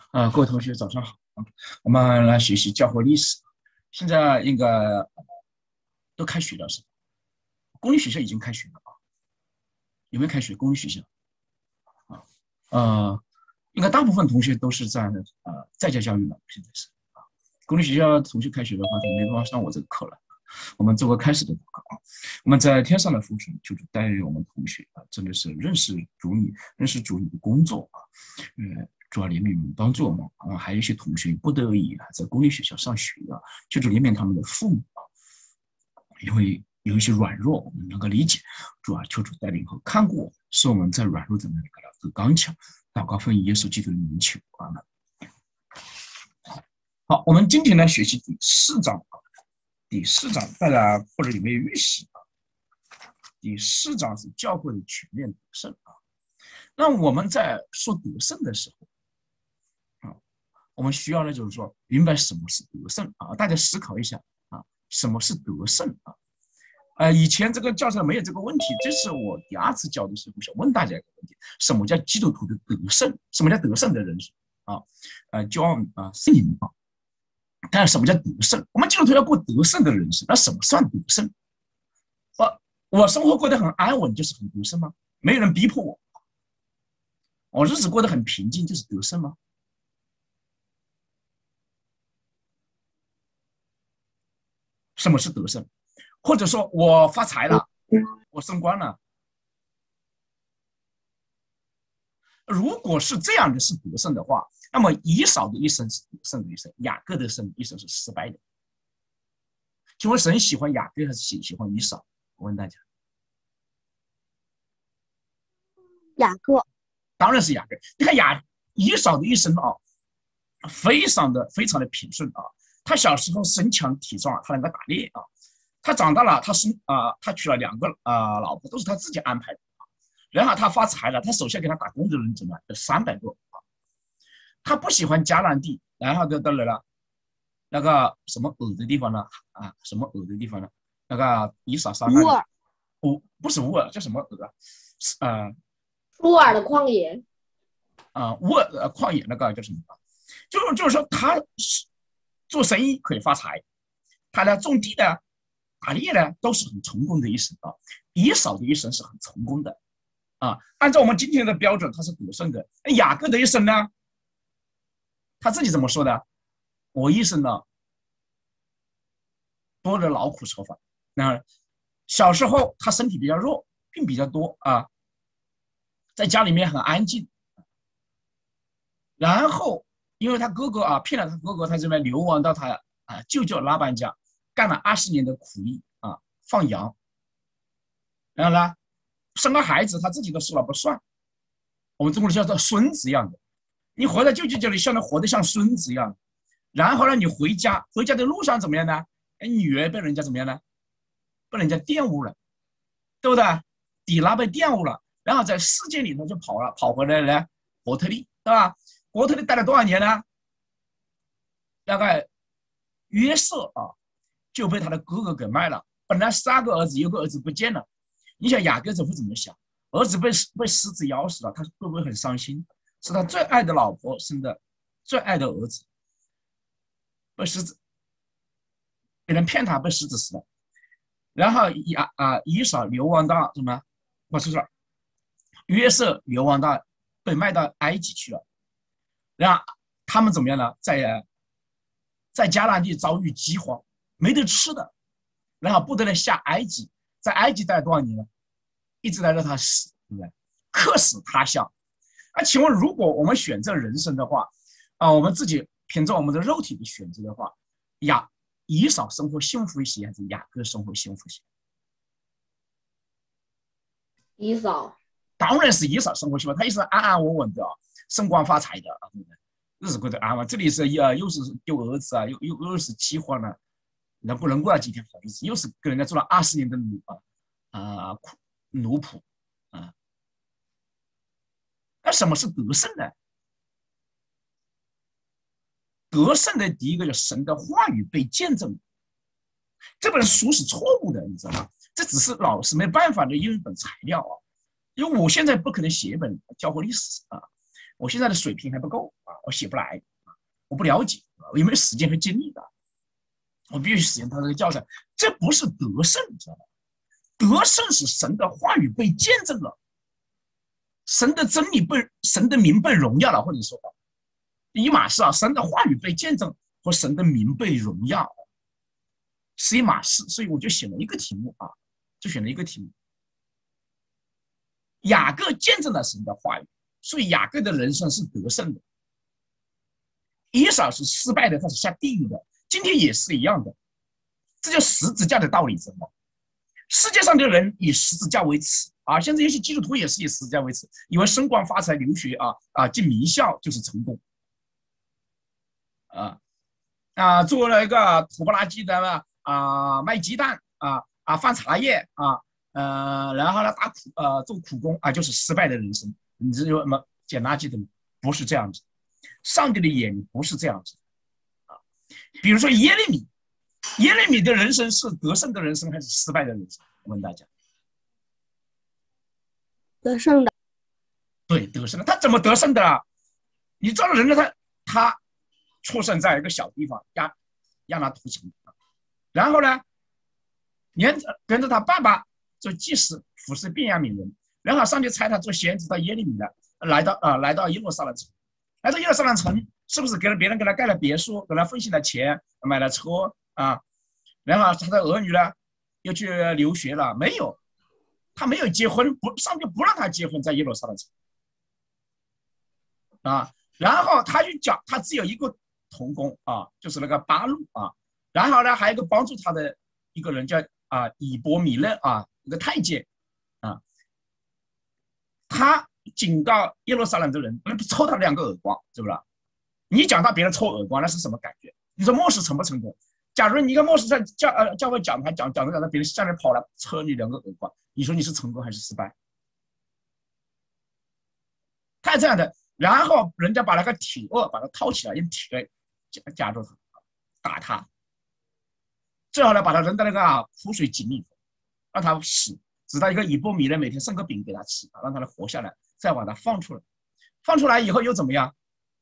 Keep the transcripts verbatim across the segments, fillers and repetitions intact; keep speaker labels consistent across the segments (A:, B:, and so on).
A: 啊，各位同学早上好。我们来学习教会历史。现在应该都开学了是吧？公立学校已经开学了啊？有没有开学？公立学校啊？呃，应该大部分同学都是在呃在家教育了，现在是啊。公立学校同学开学的话，就没办法上我这个课了。我们做个开始的祷告啊。我们在天上的父神，求主带领我们同学啊，真的是认识主你，认识主你的工作啊，呃。主要怜悯我们，帮助我们啊！还有一些同学不得已啊，在公立学校上学啊，求主怜悯他们的父母啊，因为有一些软弱，我们能够理解。主啊，求主带领和看顾我们，使我们在软弱中能够刚强。祷告奉耶稣基督的名求啊！好，我们今天来学习第四章啊，第四章大家或者有没有预习啊？第四章是教会的全面得胜啊。那我们在说得胜的时候，我们需要呢，就是说明白什么是得胜啊！大家思考一下啊，什么是得胜啊？呃，以前这个教程没有这个问题，这是我第二次教的时候想问大家一个问题：什么叫基督徒的得胜？什么叫得胜的人生啊？呃，教啊圣灵啊。但是什么叫得胜？我们基督徒要过得胜的人生，那什么算得胜？我我生活过得很安稳，就是很得胜吗？没有人逼迫我，我日子过得很平静，就是得胜吗？什么是得胜？或者说我发财了，我升官了。如果是这样的是得胜的话，那么以扫的一生是得胜的一生，雅各的一生是失败的。请问神喜欢雅各还是喜喜欢以扫？我问大家。
B: 雅各，
A: 当然是雅各。你看雅以扫的一生啊，非常的非常的平顺啊。他小时候身强体壮，他能够打猎啊。他长大了，他生啊、呃，他娶了两个啊、呃、老婆，都是他自己安排的。然后他发财了，他手下给他打工的人怎么有三百个啊。他不喜欢迦南地，然后就到了那个什么俄的地方呢？啊，什么俄的地方呢？那个以撒山那里。
B: 乌尔，
A: 不不是乌尔，叫什么俄啊？呃，
B: 乌尔的旷野
A: 啊、呃，乌尔呃旷野那个叫什么？就是就是说他做生意可以发财，他呢种地呢、打猎呢都是很成功的一生啊。以扫的一生是很成功的啊，按照我们今天的标准，他是得胜的。雅各的一生呢，他自己怎么说的？我一生呢多了劳苦愁烦。那小时候他身体比较弱，病比较多啊，在家里面很安静。然后因为他哥哥啊骗了他哥哥，他这边流亡到他啊舅舅拉班家，干了二十年的苦役啊，放羊。然后呢，生个孩子他自己都说了不算，我们中国人叫做孙子一样的。你活在舅舅这里，像活得像孙子一样。然后呢，你回家，回家的路上怎么样呢？哎，女儿被人家怎么样呢？被人家玷污了，对不对？底拉被玷污了，然后在世界里头就跑了，跑回来了伯特利，对吧？伯特利待了多少年呢？大概约瑟啊，就被他的哥哥给卖了。本来三个儿子，有个儿子不见了。你想雅各这会怎么想？儿子被被狮子咬死了，他会不会很伤心？是他最爱的老婆生的最爱的儿子被狮子，别人骗他被狮子死了。然后亚啊以扫流亡到什么？我说说，约瑟流亡到被卖到埃及去了。然后他们怎么样呢？在在迦南地遭遇饥荒，没得吃的，然后不得了下埃及，在埃及待了多少年呢？一直待到他死，对不对？客死他乡。那请问，如果我们选择人生的话，啊，我们自己凭着我们的肉体的选择的话，雅以扫生活幸福一些，还是雅各生活幸福一些？
B: 以扫，
A: 当然是以扫生活幸福，他也是安安稳稳的，升官发财的，对不对？日子过得安稳。这里是呃，又是丢儿子啊，又又又是饥荒了，能不能过了几天好日子？又是跟人家做了二十年的奴啊啊奴仆啊。那什么是得胜呢？得胜的第一个就是神的话语被见证。这本书是错误的，你知道吗？这只是老师没办法的用一本材料啊。因为我现在不可能写一本教会历史啊， 我现在的水平还不够啊，我写不来，我不了解，我有没有时间和精力的？我必须使用他这个教材，这不是得胜，知道吗？得胜是神的话语被见证了，神的真理被神的名被荣耀了，或者说一码事啊，神的话语被见证和神的名被荣耀是一码事，所以我就选了一个题目啊，就选了一个题目。雅各见证了神的话语，所以雅各的人生是得胜的。以扫是失败的，他是下地狱的。今天也是一样的，这就十字架的道理，知道吗？世界上的人以十字架为耻啊，现在有些基督徒也是以十字架为耻，以为升官发财、留学啊啊进名校就是成功啊啊，做了一个土不拉几的啊卖鸡蛋啊啊贩茶叶啊呃，然后呢打苦呃做苦工啊，就是失败的人生。你这有什么捡垃圾的吗？不是这样子，上帝的眼不是这样子啊。比如说耶利米。耶利米的人生是得胜的人生还是失败的人生？我问大家。
B: 得胜的。
A: 对，得胜的。他怎么得胜的啊？你知道人呢？他他出生在一个小地方亚亚拿图城，然后呢，跟着跟着他爸爸做祭司，服侍便雅悯人，然后上帝差他做先知到耶利米了，来到啊、呃、来到耶路撒冷城，来到耶路撒冷城，是不是给了别人给他盖了别墅，给他奉献了钱，买了车？啊，然后他的儿女呢，又去留学了，没有，他没有结婚，不，上帝不让他结婚，在耶路撒冷城啊，然后他就讲，他只有一个童工啊，就是那个巴路啊，然后呢，还有一个帮助他的一个人叫啊以伯米勒啊，一个太监啊，他警告耶路撒冷的人，不能抽他两个耳光，是不是？你讲他别人抽耳光，那是什么感觉？你说末世成不成功？假如你一个牧师在教呃教会讲台讲讲着讲着，别人下面跑来抽你两个耳光，你说你是成功还是失败？他这样的，然后人家把那个铁轭把他套起来，用铁夹夹住他，打他，最后呢把他扔到那个、啊、苦水井里头，让他死，直到一个以波米呢每天送个饼给他吃，让他活下来，再把他放出来，放出来以后又怎么样？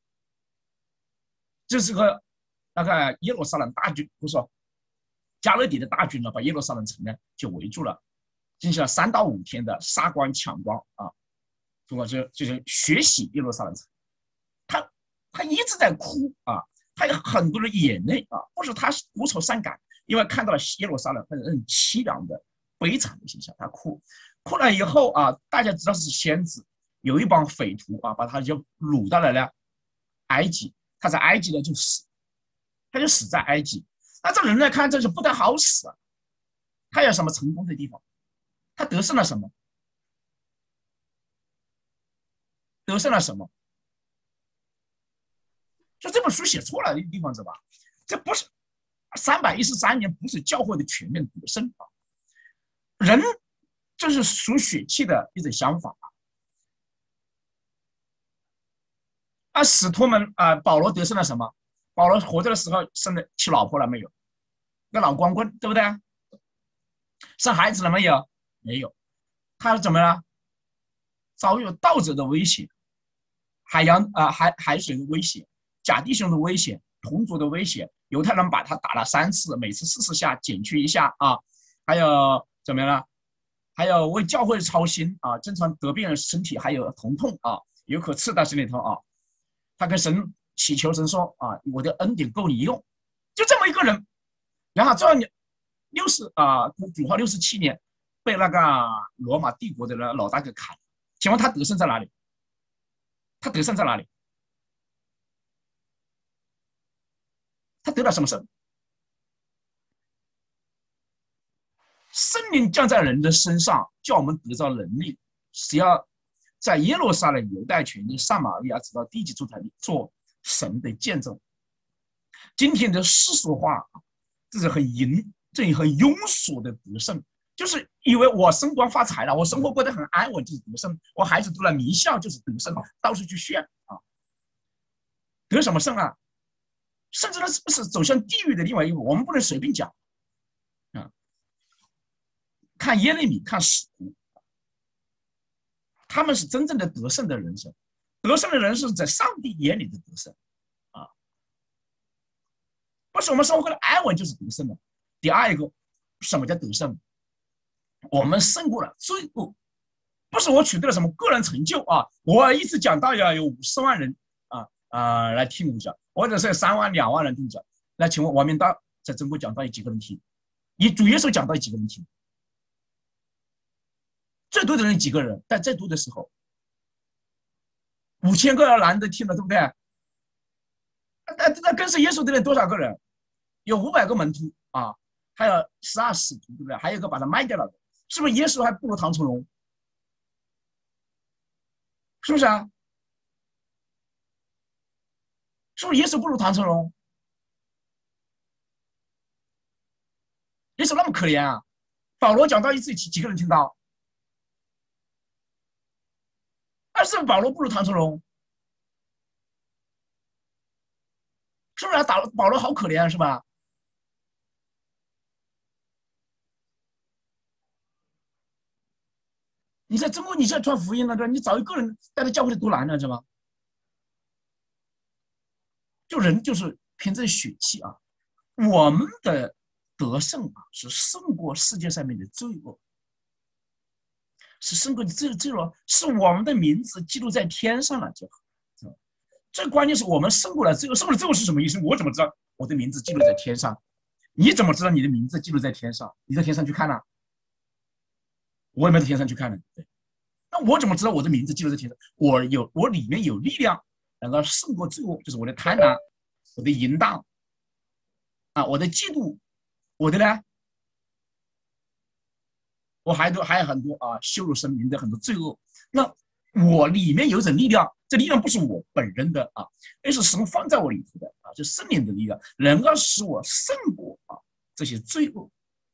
A: 这是个。那个耶路撒冷大军，不是说加勒底的大军呢，把耶路撒冷城呢就围住了，进行了三到五天的杀光抢光啊，中国就就是血洗耶路撒冷城。他他一直在哭啊，他有很多的眼泪啊，不是他无愁善感，因为看到了耶路撒冷很很凄凉的悲惨的形象，他哭哭了以后啊，大家知道是先知，有一帮匪徒啊，把他就掳到了呢埃及，他在埃及呢就死。他就死在埃及，那这人来看，这是不得好死啊！他有什么成功的地方？他得胜了什么？得胜了什么？就这本书写错了的地方是吧？这不是三百一十三年，不是教会的全面得胜啊！人这是属血气的一种想法啊！啊，使徒们啊，保罗得胜了什么？保罗活着的时候生了娶老婆了没有？个老光棍，对不对？生孩子了没有？没有。他怎么了？遭遇盗贼的威胁，海洋啊、呃、海海水的威胁，假弟兄的威胁，同族的威胁，犹太人把他打了三次，每次四十下，减去一下啊。还有怎么样呢？还有为教会操心啊，经常得病身体还有疼痛啊，有颗刺在心里头啊。他跟神祈求神说啊，我的恩典够你用，就这么一个人。然后这六十啊，主后六十七年被那个罗马帝国的老大给砍了。请问他得胜在哪里？他得胜在哪里？他得了什么胜？圣灵降在人的身上，叫我们得到能力，是要在耶路撒冷、犹太全地、撒玛利亚直到地极诸台做神的见证。今天的世俗化，这是很淫，这很庸俗的得胜，就是以为我升官发财了，我生活过得很安稳就是得胜，我孩子读了名校就是得胜，到处去炫啊，得什么胜啊？甚至呢，是不是走向地狱的另外一步？我们不能随便讲啊。看耶利米，看使徒，他们是真正的得胜的人生。 得胜的人是在上帝眼里的得胜啊，不是我们生活的安稳就是得胜的。第二一个，什么叫得胜？我们胜过了罪恶，不是我取得了什么个人成就啊！我一次讲道要有五十万人啊啊、呃、来听我讲，或者是三万两万人听讲。那请问王明道在中国讲道有几个人听？你主耶稣讲道有几个人听？最多的人几个人？但最多的时候，五千个男的听了，对不对？那那跟随耶稣的人多少个人？有五百个门徒啊，还有十二使徒，对不对？还有一个把他卖掉了，是不是耶稣还不如唐崇荣？是不是啊？是不是耶稣不如唐崇荣？耶稣那么可怜啊！保罗讲到一次几几个人听到？但是保罗不如唐崇荣，是不是啊？打保罗好可怜啊，是吧？你在中国，你现在传福音了，对吧？你找一个人带到教会里多难了，知道吗？就人就是凭这血气啊，我们的得胜啊，是胜过世界上面的罪恶，是胜过罪罪恶，是我们的名字记录在天上了就好。最关键是我们胜过了罪恶，胜过了罪恶是什么意思？我怎么知道我的名字记录在天上？你怎么知道你的名字记录在天上？你在天上去看了、啊？我也没在天上去看呢。对，那我怎么知道我的名字记录在天上？我有，我里面有力量，能够胜过罪恶，就是我的贪婪，我的淫荡，啊，我的嫉妒，我的呢，我还都还有很多啊，羞辱神明的很多罪恶。那我里面有一种力量，这力量不是我本人的啊，而是神放在我里头的啊，就圣灵的力量，能够使我胜过啊这些罪恶。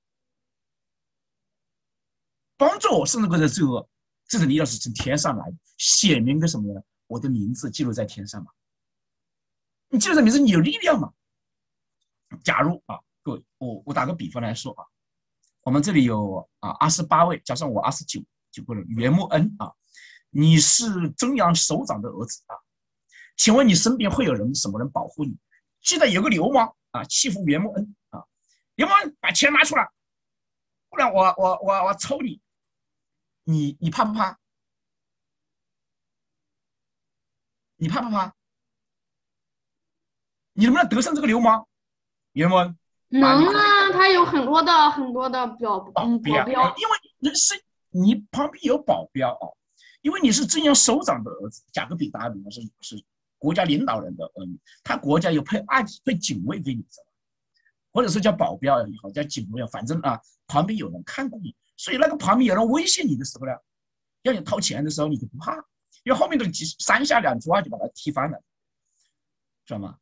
A: 帮助我胜过这罪恶，这种力量是从天上来的，显明个什么呢？我的名字记录在天上嘛。你记录这名字，你有力量嘛？假如啊，各位，我我打个比方来说啊，我们这里有啊二十八位，加上我二十九九个人，袁木恩啊，你是中央首长的儿子啊，请问你身边会有人什么人保护你？记得有个流氓啊欺负袁木恩啊，流氓把钱拿出来，不然我我我我抽你。你你怕不怕？你怕不怕？你能不能得胜这个流氓？袁文
B: 能啊，他有很多的很多的表保镖，
A: 因为你是你旁边有保镖啊，因为你是中央首长的儿子，贾格比达里是是国家领导人的儿女，他国家有配二配警卫给你，或者是叫保镖也好，叫警卫，反正啊旁边有人看顾你，所以那个旁边有人威胁你的时候呢，要你掏钱的时候，你就不怕，因为后面的几三下两句话就把他踢翻了，知道吗？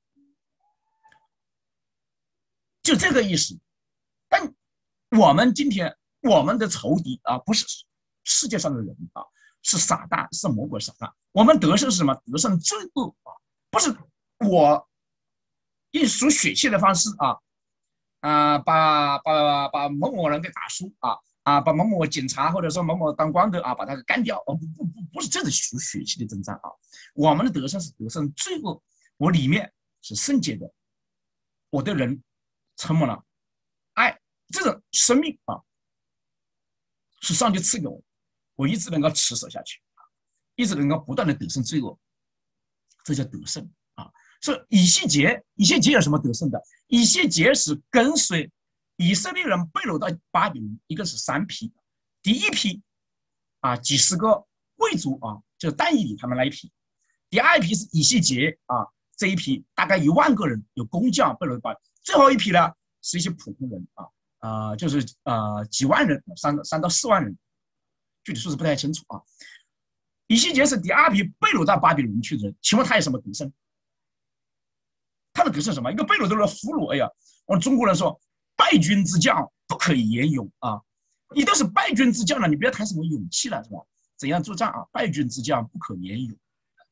A: 就这个意思。但我们今天我们的仇敌啊，不是世界上的人啊，是撒旦，是魔鬼撒旦。我们得胜是什么？得胜罪恶啊，不是我用属血气的方式啊啊，把把把某某人给打输啊。啊，把某某警察或者说某某当官的啊，把他给干掉，哦不不不，不是这种属血气的征战啊。我们的得胜是得胜罪恶，我里面是圣洁的，我对人充满了爱，这种生命啊，是上帝赐给我，我一直能够持守下去，一直能够不断的得胜罪恶，这叫得胜啊。所以以西结，以西结有什么得胜的？以西结是跟随以色列人被掳到巴比伦，一个是三批，第一批啊几十个贵族啊，就是但以理他们那一批；第二批是以西结啊这一批，大概一万个人，有工匠被掳到巴比伦；最后一批呢是一些普通人啊啊、呃，就是呃几万人，三三到四万人，具体数字不太清楚啊。以西结是第二批被掳到巴比伦去的人，请问他有什么得胜？他的得胜什么？一个被掳的人俘虏，哎呀，我们中国人说。败军之将不可以言勇啊！你都是败军之将了，你不要谈什么勇气了，是吧？怎样作战啊？败军之将不可言勇。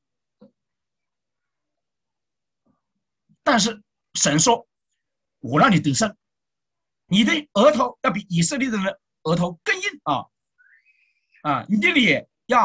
A: 但是神说：“我让你得胜，你的额头要比以色列人的额头更硬啊！啊，你的脸要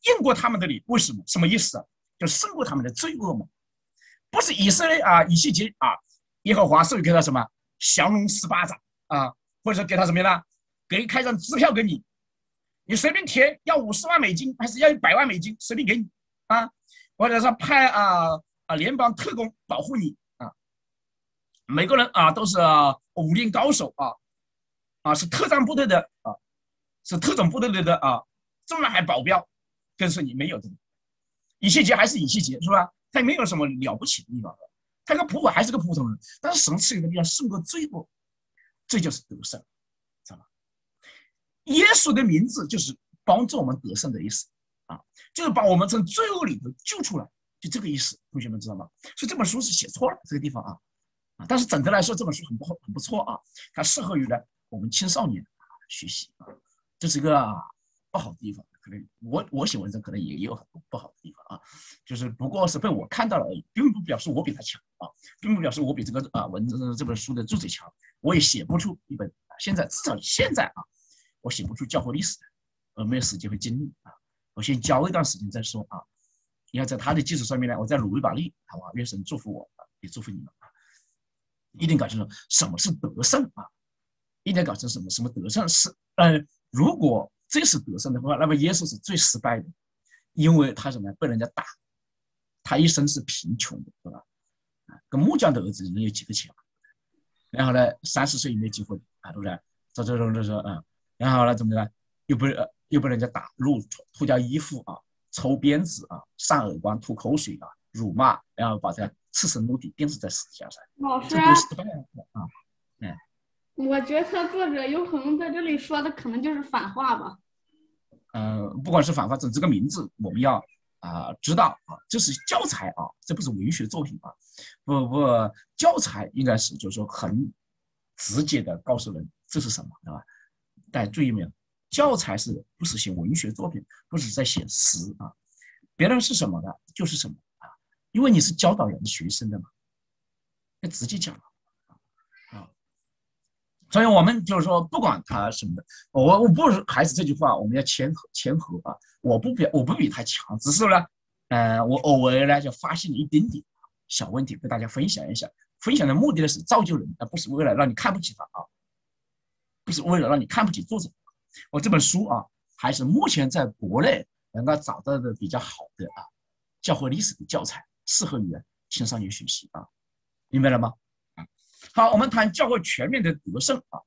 A: 应过他们的礼，为什么？什么意思啊？就胜过他们的罪恶嘛。不是以色列啊，以西结啊，耶和华授予给他什么降龙十八掌啊，或者说给他什么呢？给开张支票给你，你随便填，要五十万美金还是要一百万美金，随便给你啊，或者说派啊啊联邦特工保护你啊，每个人啊都是、啊、武林高手啊啊是特战部队的啊，是特种部队的啊，中南海保镖，跟是你没有的。以西结还是以西结是吧？他也没有什么了不起的地方，他个普还是个普通人，但是神赐予的力量胜过罪恶，这就是得胜，知道吗？耶稣的名字就是帮助我们得胜的意思啊，就是把我们从罪恶里头救出来，就这个意思，同学们知道吗？所以这本书是写错了这个地方啊啊，但是整的来说这本书很不好，很不错啊，它适合于呢我们青少年学习啊，这是一个、啊、不好的地方。可能我我写文章可能也有很多不好的地方啊，就是不过是被我看到了而已，并不表示我比他强啊，并不表示我比这个啊文章这本书的作者强，我也写不出一本现在至少现在啊，我写不出教会历史的，我没有时间和精力啊，我先教一段时间再说啊。你要在他的基础上面呢，我再努一把力，好吧？愿神祝福我啊，也祝福你们啊，一定搞清楚什么是得胜啊，一定搞清楚什么什么得胜是呃，如果这是得胜的话，那么耶稣是最失败的，因为他什么被人家打，他一生是贫穷的，对吧？跟木匠的儿子能有几个钱？然后呢，三十岁也没结婚啊，对不对？这这种就是啊，然后呢，怎么呢？又被又被人家打，辱脱掉衣服啊，抽鞭子啊，扇耳光，吐口水啊，辱骂，然后把他赤身裸体钉死在十字架上，
B: 老师，
A: 这都失败了啊！嗯。
B: 我觉得作者有可能在这里说的可能就是反话吧。
A: 呃，不管是反法整这个名字，我们要啊、呃、知道啊，这是教材啊，这不是文学作品啊，不不，教材应该是就是说很直接的告诉人这是什么，对吧？大家注意没有？教材是不是写文学作品，不是在写诗啊？别人是什么的就是什么啊，因为你是教导人学生的嘛，要直接讲啊。所以我们就是说，不管他什么的，我我不是还是这句话，我们要谦和谦和啊！我不比我不比他强，只是呢，呃，我偶尔呢就发现了一点点小问题，跟大家分享一下。分享的目的呢是造就人，而不是为了让你看不起他啊，不是为了让你看不起作者。我这本书啊，还是目前在国内能够找到的比较好的啊教会历史的教材，适合于青少年学习啊，明白了吗？好，我们谈教会全面的得胜啊。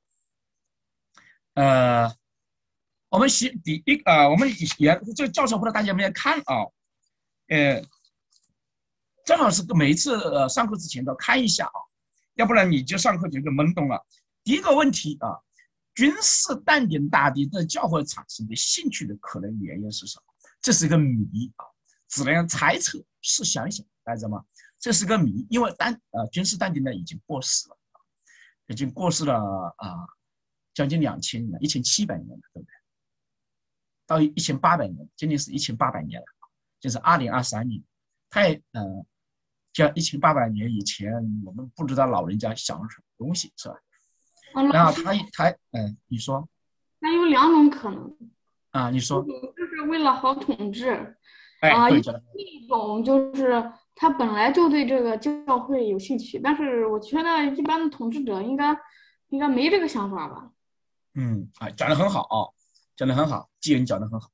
A: 呃，我们写第一啊，我们也这个教程不知道大家有没有看啊？呃，正好是每一次呃上课之前都看一下啊，要不然你就上课就就懵懂了。第一个问题啊，君士坦丁大帝对教会产生的兴趣的可能原因是什么？这是一个谜啊，只能猜测，试想一想，大家知道吗？这是个谜，因为丹呃君士坦丁呢已经过世了，已经过世了啊、呃，将近两千年，一千七百年了，对不对？到一千八百年，今年是一千八百年了，就是二零二三年，他也呃，叫一千八百年以前，我们不知道老人家想什么东西，是吧？
B: 啊，
A: 然后他他嗯、呃，你说
B: 那有两种可能，
A: 啊，你说，
B: 就是为了好统治，
A: 哎，
B: 啊，
A: 对，
B: 一种就是他本来就对这个教会有兴趣，但是我觉得一般的统治者应该应该没这个想法吧。
A: 嗯，啊，讲的很好啊，讲的很好，基恩讲的很好。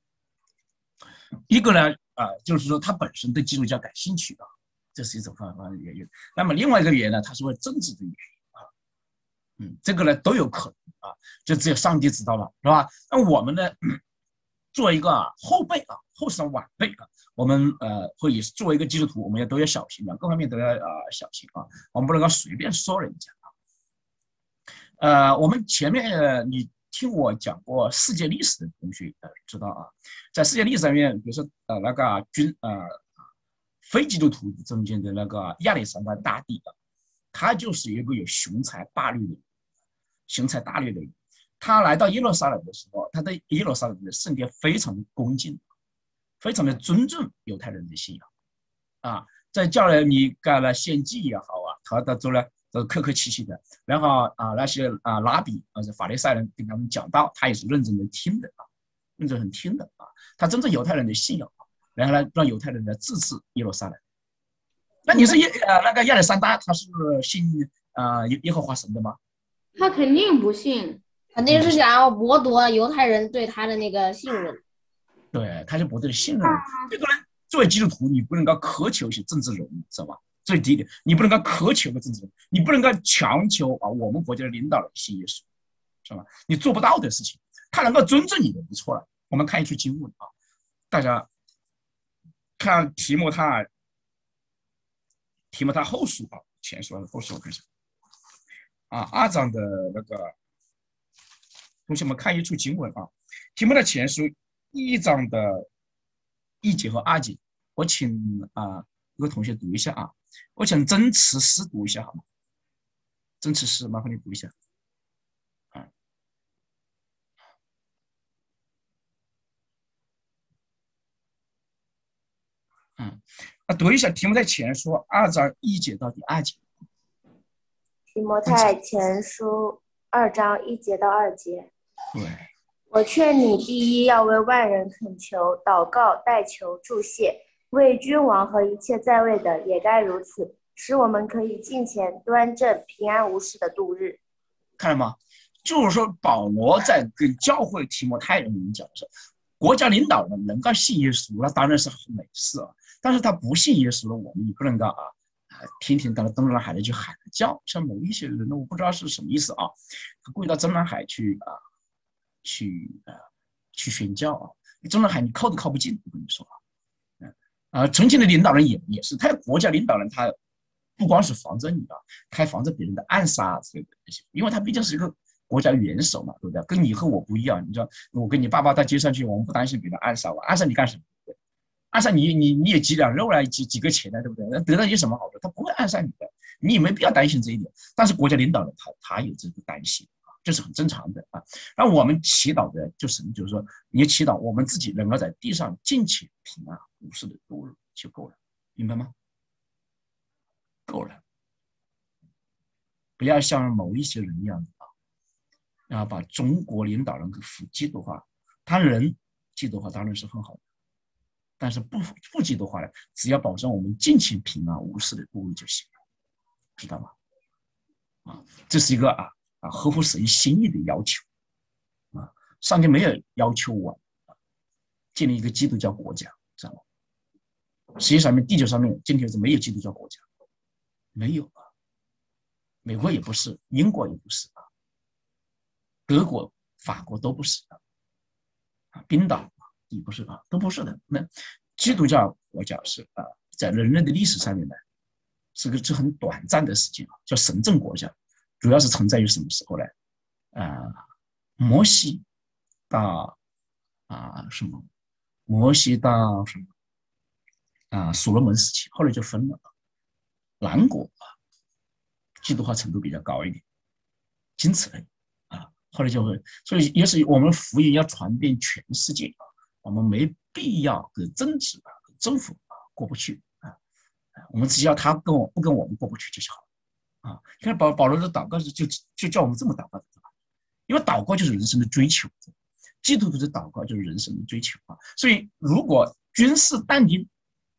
A: 一个呢，啊、呃，就是说他本身对基督教感兴趣啊，这是一种方方的原因。那么另外一个原因呢，他是为政治的原因啊，嗯，这个呢都有可能啊，就只有上帝知道了，是吧？那我们呢，嗯、作为一个、啊、后辈啊，后生晚辈啊，我们呃会以作为一个基督徒，我们也都要小心啊，各方面都要啊、呃、小心啊，我们不能够随便说人家啊。呃，我们前面、呃、你听我讲过世界历史的同学呃知道啊，在世界历史上面，比如说呃那个军呃非基督徒中间的那个亚历山大大帝啊，他就是一个有雄才大略的人，雄才大略的人。他来到耶路撒冷的时候，他对耶路撒冷的圣殿非常的恭敬，非常的尊重犹太人的信仰啊，在叫了你干了献祭也好啊，他都做了都客客气气的。然后啊，那些啊拉比啊法利赛人跟他们讲道，他也是认真的听的啊。 那就很听的啊。他真正犹太人的信仰，然后呢，让犹太人来自治耶路撒冷。那你是耶呃那个亚历山大，他是信啊、呃、耶和华神的吗？
B: 他肯定不信。
C: 肯定是想要剥夺犹太人对他的那个信任。
A: 对，他就剥夺了信任。这个人作为基督徒，你不能够苛求一些政治人物，知道吧？最低一点，你不能够苛求个政治人物，你不能够强求啊我们国家的领导人信耶稣，是吧？你做不到的事情，他能够尊重你的不错了。我们看一句经文啊，大家看提摩太提摩太后书啊，前书还是后书？我看一下啊，二章的那个。同学们看一处经文啊，提摩太前书一章的一节和二节，我请啊有个同学读一下啊，我请真慈师读一下好吗？真慈师，麻烦你读一下。啊，嗯，啊，读一下提摩太前书二章一节到第二节。
D: 提摩太前书二章一节到二节。
A: 对，
D: 我劝你第一要为万人恳求、祷告、代求、祝谢，为君王和一切在位的也该如此，使我们可以敬虔端正、平安无事的度日。
A: 看到吗？就是说，保罗在跟教会提摩太人讲的是，国家领导人能够信耶稣，那当然是美事啊。但是他不信耶稣了，我们也不能够啊啊天天到了中南海里去喊叫。像某一些人呢，我不知道是什么意思啊，他故意到中南海去啊。去呃去宣教啊，你中南海你靠都靠不近，我跟你说啊，嗯啊，重庆的领导人也也是，他国家领导人，他不光是防着你啊，他还防着别人的暗杀之类的东西，因为他毕竟是一个国家元首嘛，对不对？跟你和我不一样，你知道，我跟你爸爸到街上去，我们不担心别人暗杀我，暗杀你干什么？对，暗杀你你你也几两肉来，几几个钱来，对不对？那得到有什么好处？他不会暗杀你的，你也没必要担心这一点。但是国家领导人他他有这个担心。这是很正常的啊。那我们祈祷的就是，就是说，你祈祷我们自己能够在地上尽且平安无事的度日就够了，明白吗？够了，不要像某一些人一样啊，然后把中国领导人给腐基督化。他人基督化当然是很好的，但是不不基督化的，只要保证我们尽且平安无事的度日就行了，知道吗？啊，这是一个啊。啊，合乎神心意的要求啊！上帝没有要求我啊建立一个基督教国家，知道吗？实际上面，地球上面今天是没有基督教国家，没有啊。美国也不是，英国也不是啊，德国、法国都不是啊，冰岛也不是啊，都不是的。那基督教国家是啊，在人类的历史上面呢，是个是很短暂的时间啊，叫神政国家。主要是存在于什么时候呢？啊、呃，摩西到啊、呃、什么？摩西到什么？啊、呃，所罗门时期，后来就分了。南国啊，基督化程度比较高一点，仅此而已啊。后来就会，所以也是我们福音要传遍全世界啊，我们没必要跟政治啊、跟政府啊过不去啊，我们只要他跟我不跟我们过不去就好。啊，你看保保罗的祷告是就就叫我们这么祷告的，因为祷告就是人生的追求，基督徒的祷告就是人生的追求啊。所以如果君士但丁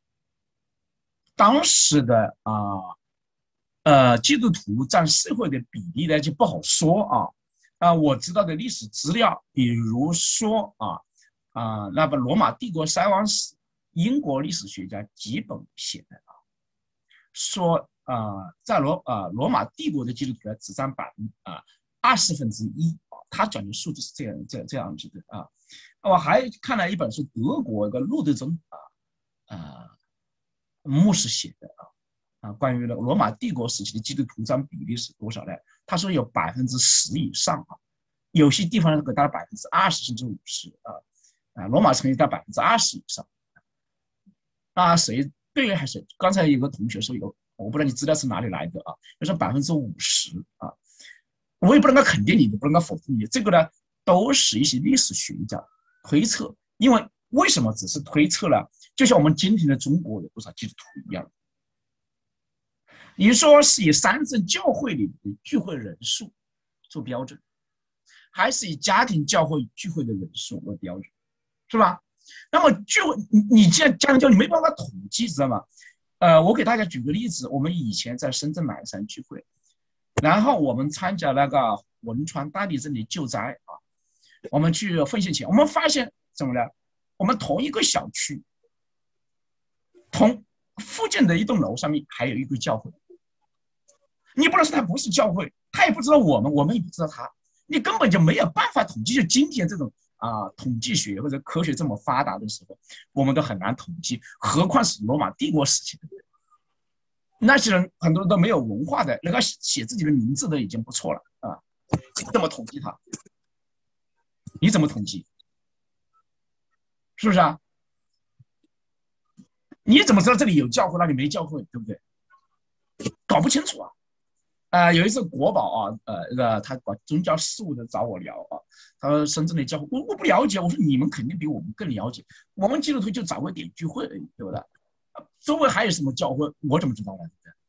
A: 当时的啊呃基督徒占社会的比例呢就不好说啊啊，我知道的历史资料，比如说啊啊那个罗马帝国衰亡史，英国历史学家基本写的啊说。啊、呃，在罗啊、呃、罗马帝国的基督徒只占百分啊二十分之一啊，他讲的数字是这样这这样子的啊。我还看了一本是德国一个路德宗啊啊牧师写的啊啊关于了罗马帝国时期的基督徒占比例是多少呢？他说有百分之十以上啊，有些地方给到了百分之二十甚至五十啊啊，罗马城到百分之二十以上。那谁对还是刚才有个同学说有。我不知道你资料是哪里来的啊？就说百分之五十啊，我也不能够肯定你，也不能够否定你。这个呢，都是一些历史学家推测。因为为什么只是推测呢？就像我们今天的中国有多少基督徒一样。你说是以三正教会里的聚会人数做标准，还是以家庭教会聚会的人数为标准？ 是吧？那么就你你既然家庭教育你没办法统计，知道吗？呃，我给大家举个例子，我们以前在深圳南山聚会，然后我们参加那个汶川大地震的救灾啊，我们去奉献钱，我们发现怎么呢？我们同一个小区，同附近的一栋楼上面还有一个教会，你不能说他不是教会，他也不知道我们，我们也不知道他，你根本就没有办法统计。就今天这种啊、呃，统计学或者科学这么发达的时候，我们都很难统计，何况是罗马帝国时期的人。那些人很多人都没有文化的，能够写自己的名字都已经不错了啊！你怎么统计他？你怎么统计？是不是啊？你怎么知道这里有教会，那里没教会，对不对？搞不清楚啊！啊、呃，有一次国宝啊，呃，那个他管宗教事务的找我聊啊，他说深圳的教会，我我不了解，我说你们肯定比我们更了解，我们基督徒就找个点聚会而已，对不对？周围还有什么教会，我怎么知道呢？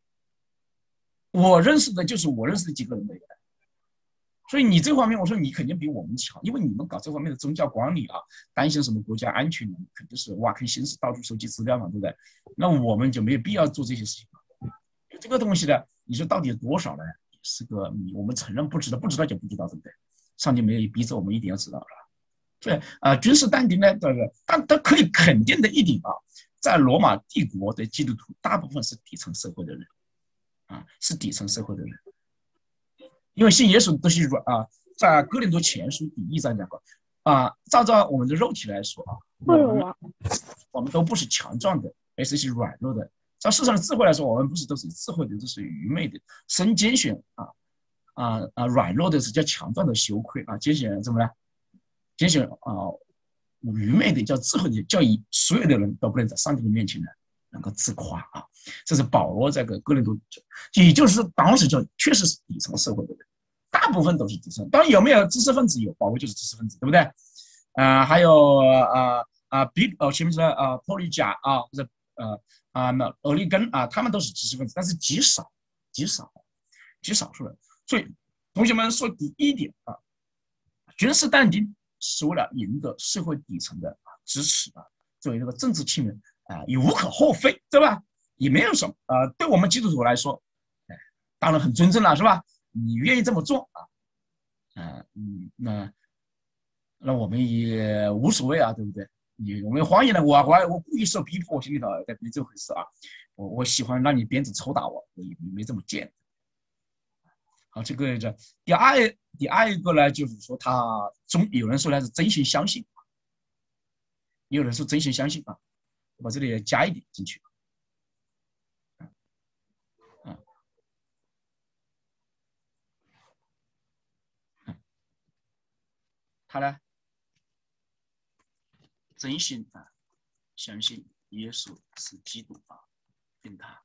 A: 我认识的就是我认识的几个人的人，所以你这方面，我说你肯定比我们强，因为你们搞这方面的宗教管理啊，担心什么国家安全，肯定是挖坑形式到处收集资料嘛，对不对？那我们就没有必要做这些事情了。这个东西呢，你说到底有多少呢？是个谜，我们承认不知道，不知道就不知道，对不对？上帝没有逼着我们一定要知道了。所以啊、呃，君士坦丁呢，这个但他可以肯定的一点啊。在罗马帝国的基督徒，大部分是底层社会的人，啊，是底层社会的人，因为信耶稣都是软啊，在哥林多前书第一章讲过，啊，照照我们的肉体来说啊，我们我们都不是强壮的，而是是软弱的。照世上的智慧来说，我们不是都是智慧的，都是愚昧的。神拣选啊啊啊软弱的是叫强壮的羞愧啊，拣选怎么呢？拣选啊。愚昧的叫智慧的，叫以所有的人都不能在上帝的面前呢能够自夸啊！这是保罗这个哥林多，也就是当时就确实是底层社会的人，大部分都是底层。当然有没有知识分子？有，保罗就是知识分子，对不对？啊、呃，还有啊啊比呃前面说啊波利贾啊或者呃啊那俄利根啊，他们都是知识分子，但是极少极少极少数人。所以同学们说第一点啊，君士坦丁是为了赢得社会底层的支持啊，作为这个政治器皿啊，也无可厚非，对吧？也没有什么啊、呃，对我们基督徒来说，哎，当然很尊重了，是吧？你愿意这么做啊，啊、嗯，那那我们也无所谓啊，对不对？你我们欢迎的，我我我故意受逼迫，我心里头没这回事啊，我我喜欢让你鞭子抽打我，我也没这么贱。好，这个这第二第二一个呢，就是说他中有人说他是真心相信，也有人说真心相信啊，我把这里加一点进去。啊，他呢真心啊相信耶稣是基督啊，并他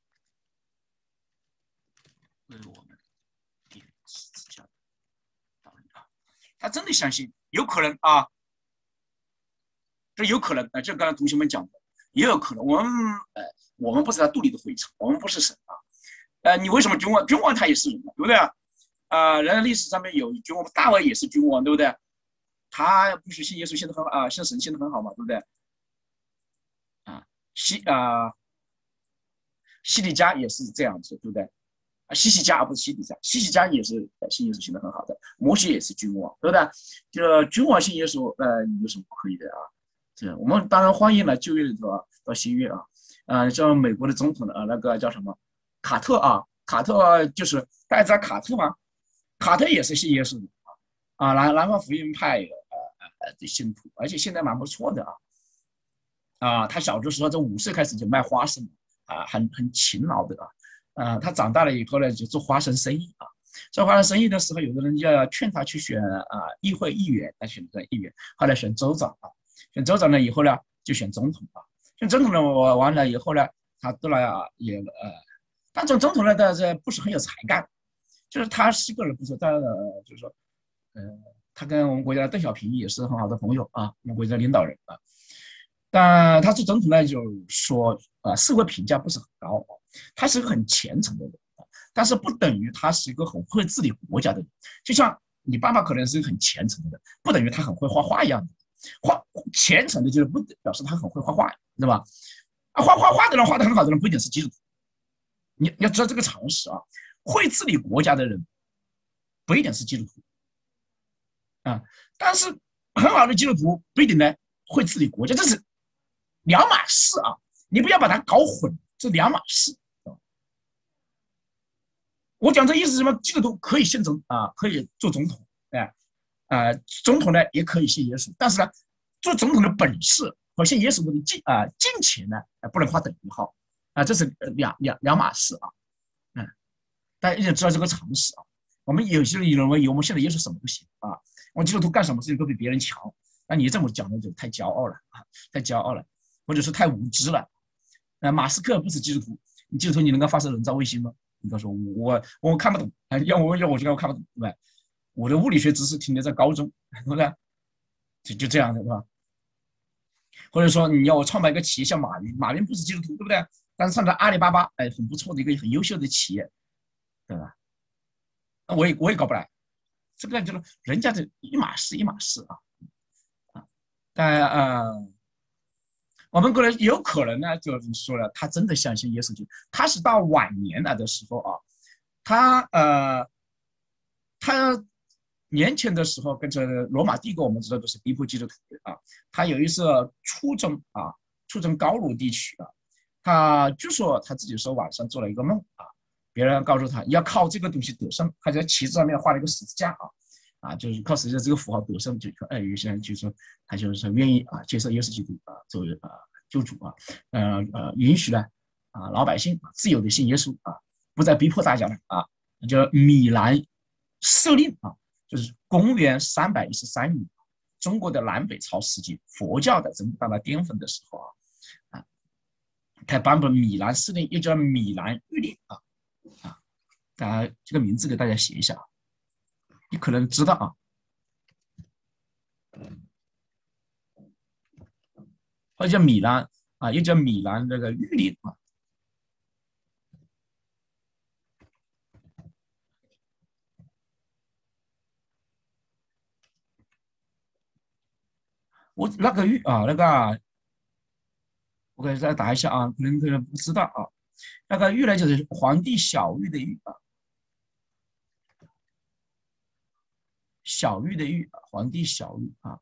A: 为我们定十字架的道理啊，他真的相信，有可能啊，这有可能啊，就刚才同学们讲的，也有可能我们呃，我们不是他肚里的蛔虫，我们不是神啊，呃，你为什么君王？君王他也是人，对不对啊？啊，人类历史上面有君王，大卫也是君王，对不对？他不是信耶稣信的很好啊，信神信的很好嘛，对不对？啊，西啊，西底家也是这样子，对不对？啊，西西家不是西底家，西西家也是信耶稣信的很好的，摩西也是君王，对不对？就君王信耶稣，呃，有什么不可以的啊？这我们当然欢迎了旧约里头到新约啊，呃，像美国的总统的啊，那个叫什么卡特啊，卡特就是大家知道卡特吗？卡特也是信耶稣的啊，南南方福音派呃的信徒，而且现在蛮不错的啊。啊，他小的时候从五岁开始就卖花生啊，很很勤劳的啊。啊，他长大了以后呢，就做花生生意啊。做花生生意的时候，有的人就要劝他去选啊议会议员，他选择议员，后来选州长啊。选州长了以后呢，就选总统啊。选总统呢，我完了以后呢，他后来啊也呃，但这总统呢，他这不是很有才干，就是他是个人不错，但呃就是说，呃，他跟我们国家的邓小平也是很好的朋友啊，我们国家的领导人啊。但他做总统呢，就说啊、呃，社会评价不是很高啊。他是一个很虔诚的人，但是不等于他是一个很会治理国家的人。就像你爸爸可能是一个很虔诚的人，不等于他很会画画一样的。 画虔诚的就是不表示他很会画画，对吧？啊，画画画的人画的很好的人不一定是基督徒，你你要知道这个常识啊。会治理国家的人不一定是基督徒啊，但是很好的基督徒不一定呢会治理国家，这是两码事啊，你不要把它搞混，这两码事。我讲这意思是什么？基督徒可以信总啊，可以做总统，哎，呃，总统呢也可以信耶稣，但是呢，做总统的本事和信耶稣的金啊金钱呢，不能画等于号啊，这是两两两码事啊，嗯，大家一定知道这个常识啊。我们有些人认为我们现在耶稣什么都行啊，我基督徒干什么事情都比别人强，那你这么讲的就太骄傲了啊，太骄傲了，或者是太无知了。呃，马斯克不是基督徒，你基督徒你能够发射人造卫星吗？你告诉我，我我看不懂，要我要我就我看不懂，对吧？我的物理学知识停留在高中，对不对？就就这样的，对吧？或者说你要我创办一个企业，像马云，马云不是基督徒，对不对？但是创造阿里巴巴，哎，很不错的一个很优秀的企业，对吧？那我也我也搞不来，这个就是人家的一码事一码事啊啊，但呃。我们个人有可能呢，就是说了，他真的相信耶稣基督，他是到晚年了的时候啊，他呃，他年轻的时候跟着罗马帝国，我们知道都是逼迫基督徒的啊。他有一次出征啊，出征高卢地区啊，他据说他自己说晚上做了一个梦啊，别人告诉他要靠这个东西得胜，他在旗子上面画了一个十字架啊。啊，就是靠实际上这个符号得胜，就哎，有些人就说他就是说愿意啊接受耶稣基督啊作为啊救主啊，呃呃允许呢啊老百姓自由的信耶稣啊，不再逼迫大家了啊，叫米兰设令啊，就是公元三百一十三年，中国的南北朝时期，佛教的真到了巅峰的时候啊啊，他颁布米兰设令，又叫米兰谕令啊啊，大家这个名字给大家写一下啊。你可能知道啊，或者叫米兰啊，又叫米兰这个谕令啊。我那个谕啊，那个啊我给大家打一下啊，可能可能不知道啊，那个谕呢就是皇帝小谕的谕啊。小谕的谕，皇帝小谕啊，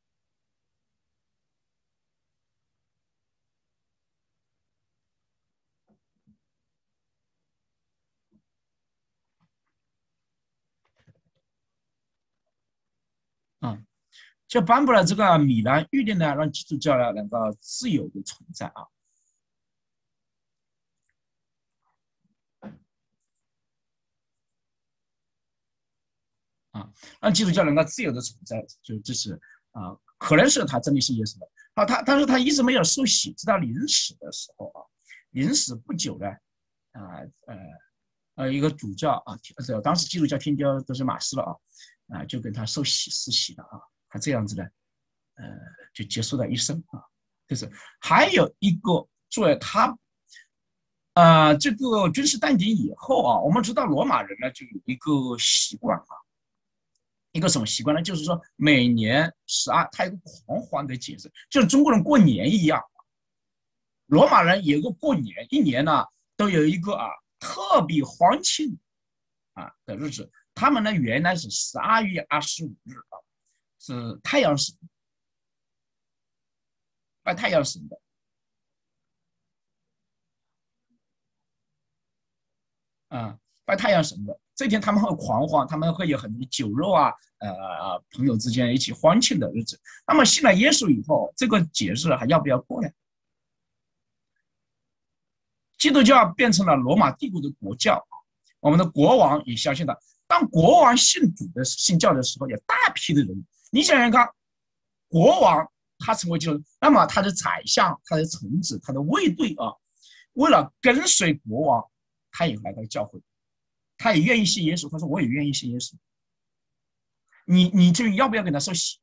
A: 啊，就颁布了这个米兰谕令呢，让基督教呢能够自由的存在啊。啊，让基督教能够自由的存在，就这是啊，可能是他真的信耶稣的啊，他但是他一直没有受洗，直到临死的时候啊，临死不久呢，啊呃呃一个主教啊，当时基督教天教都是马斯了啊，啊就跟他受洗施洗了啊，他这样子呢，呃就结束了一生啊，就是还有一个作为他。呃，这个君士坦丁以后啊，我们知道罗马人呢就有一个习惯啊，一个什么习惯呢？就是说每年十二，他有个狂欢的节日，就是中国人过年一样。罗马人有个过年，一年呢都有一个啊特别欢庆啊的日子。他们呢原来是十二月二十五日啊，是太阳神，拜太阳神的。啊，拜太阳神的这一天，他们会狂欢，他们会有很多酒肉啊，呃，朋友之间一起欢庆的日子。那么信了耶稣以后，这个节日还要不要过呢？基督教变成了罗马帝国的国教，我们的国王也相信了。当国王信主的信教的时候，有大批的人，你想想看，国王他成为基督徒，那么他的宰相、他的臣子、他的卫队啊，为了跟随国王。他也来到教会，他也愿意信耶稣。他说：“我也愿意信耶稣。你”你你就要不要给他受洗？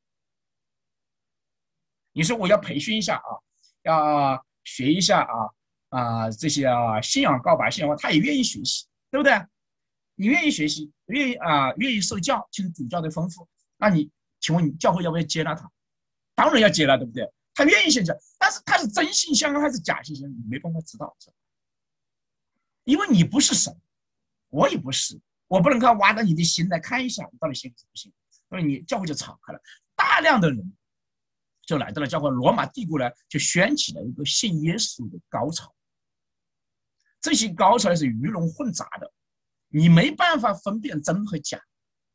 A: 你说我要培训一下啊，要学一下啊啊这些啊信仰告白、信仰，他也愿意学习，对不对？你愿意学习，愿意啊愿意受教，听主教的吩咐，那你请问你教会要不要接纳他？ 当然要接了，对不对？他愿意信教，但是他是真信相还是假信相，你没办法知道，因为你不是神，我也不是，我不能靠挖到你的心来看一下你到底信不信，所以你教会就敞开了，大量的人就来到了教会，罗马帝国呢就掀起了一个信耶稣的高潮，这些高潮是鱼龙混杂的，你没办法分辨真和假，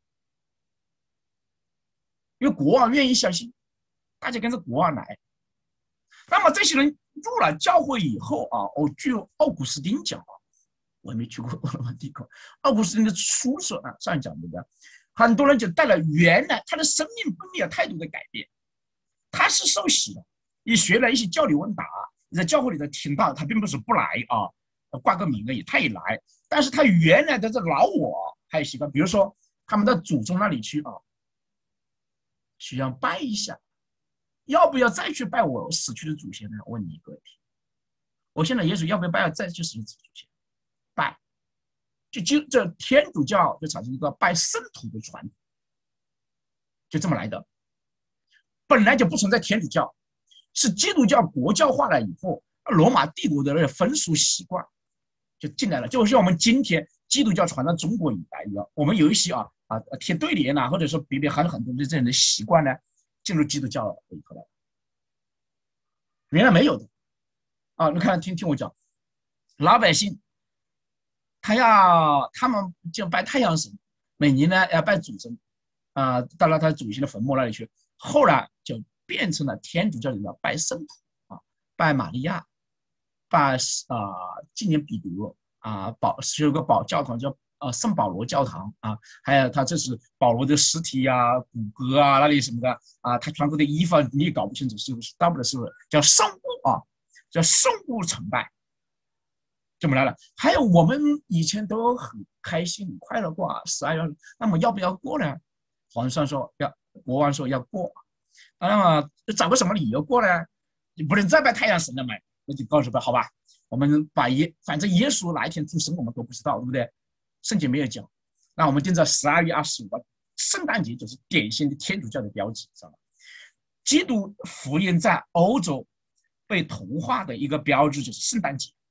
A: 因为国王愿意相信，大家跟着国王来。那么这些人入了教会以后啊，哦，据奥古斯丁讲啊，我还没去过罗马帝国，奥古斯丁的书说啊，上讲对不对？很多人就带了原来他的生命不没有态度的改变，他是受洗的，你学了一些教理问答，你在教会里头听到，他并不是不来啊，挂个名而已，他也来，但是他原来的这老我还有习惯，比如说他们到祖宗那里去啊，需要拜一下。要不要再去拜我死去的祖先呢？我问你一个问题，我现在耶稣要不要拜再去死去的祖先？拜，就就这天主教就产生一个拜圣徒的传统，就这么来的。本来就不存在天主教，是基督教国教化了以后，罗马帝国的那个风俗习惯就进来了，就像我们今天基督教传到中国以来一样，我们有一些啊啊贴对联呐，或者说别别很很多的这样的习惯呢。进入基督教以后来，原来没有的啊！你看，听听我讲，老百姓他要他们就拜太阳神，每年呢要拜祖宗啊、呃，到了他祖先的坟墓那里去。后来就变成了天主教里的拜圣徒啊，拜玛利亚，拜啊、呃、纪念彼得啊，保是有个保教堂叫。啊，圣保罗教堂啊，还有他这是保罗的尸体啊、骨骼啊、那里什么的啊，他穿过的衣服你也搞不清楚是不是，到不了是不是叫圣物啊，叫圣物崇拜，怎么来了？还有我们以前都很开心、很快乐过啊，十二月，那么要不要过呢？皇上说要，国王说要过，啊、那么找个什么理由过呢？你不能再拜太阳神了嘛？那就告诉他好吧，我们把耶，反正耶稣哪一天出生我们都不知道，对不对？圣经没有讲，那我们定在十二月二十五号，圣诞节就是典型的天主教的标志，知道吗？基督福音在欧洲被同化的一个标志就是圣诞节，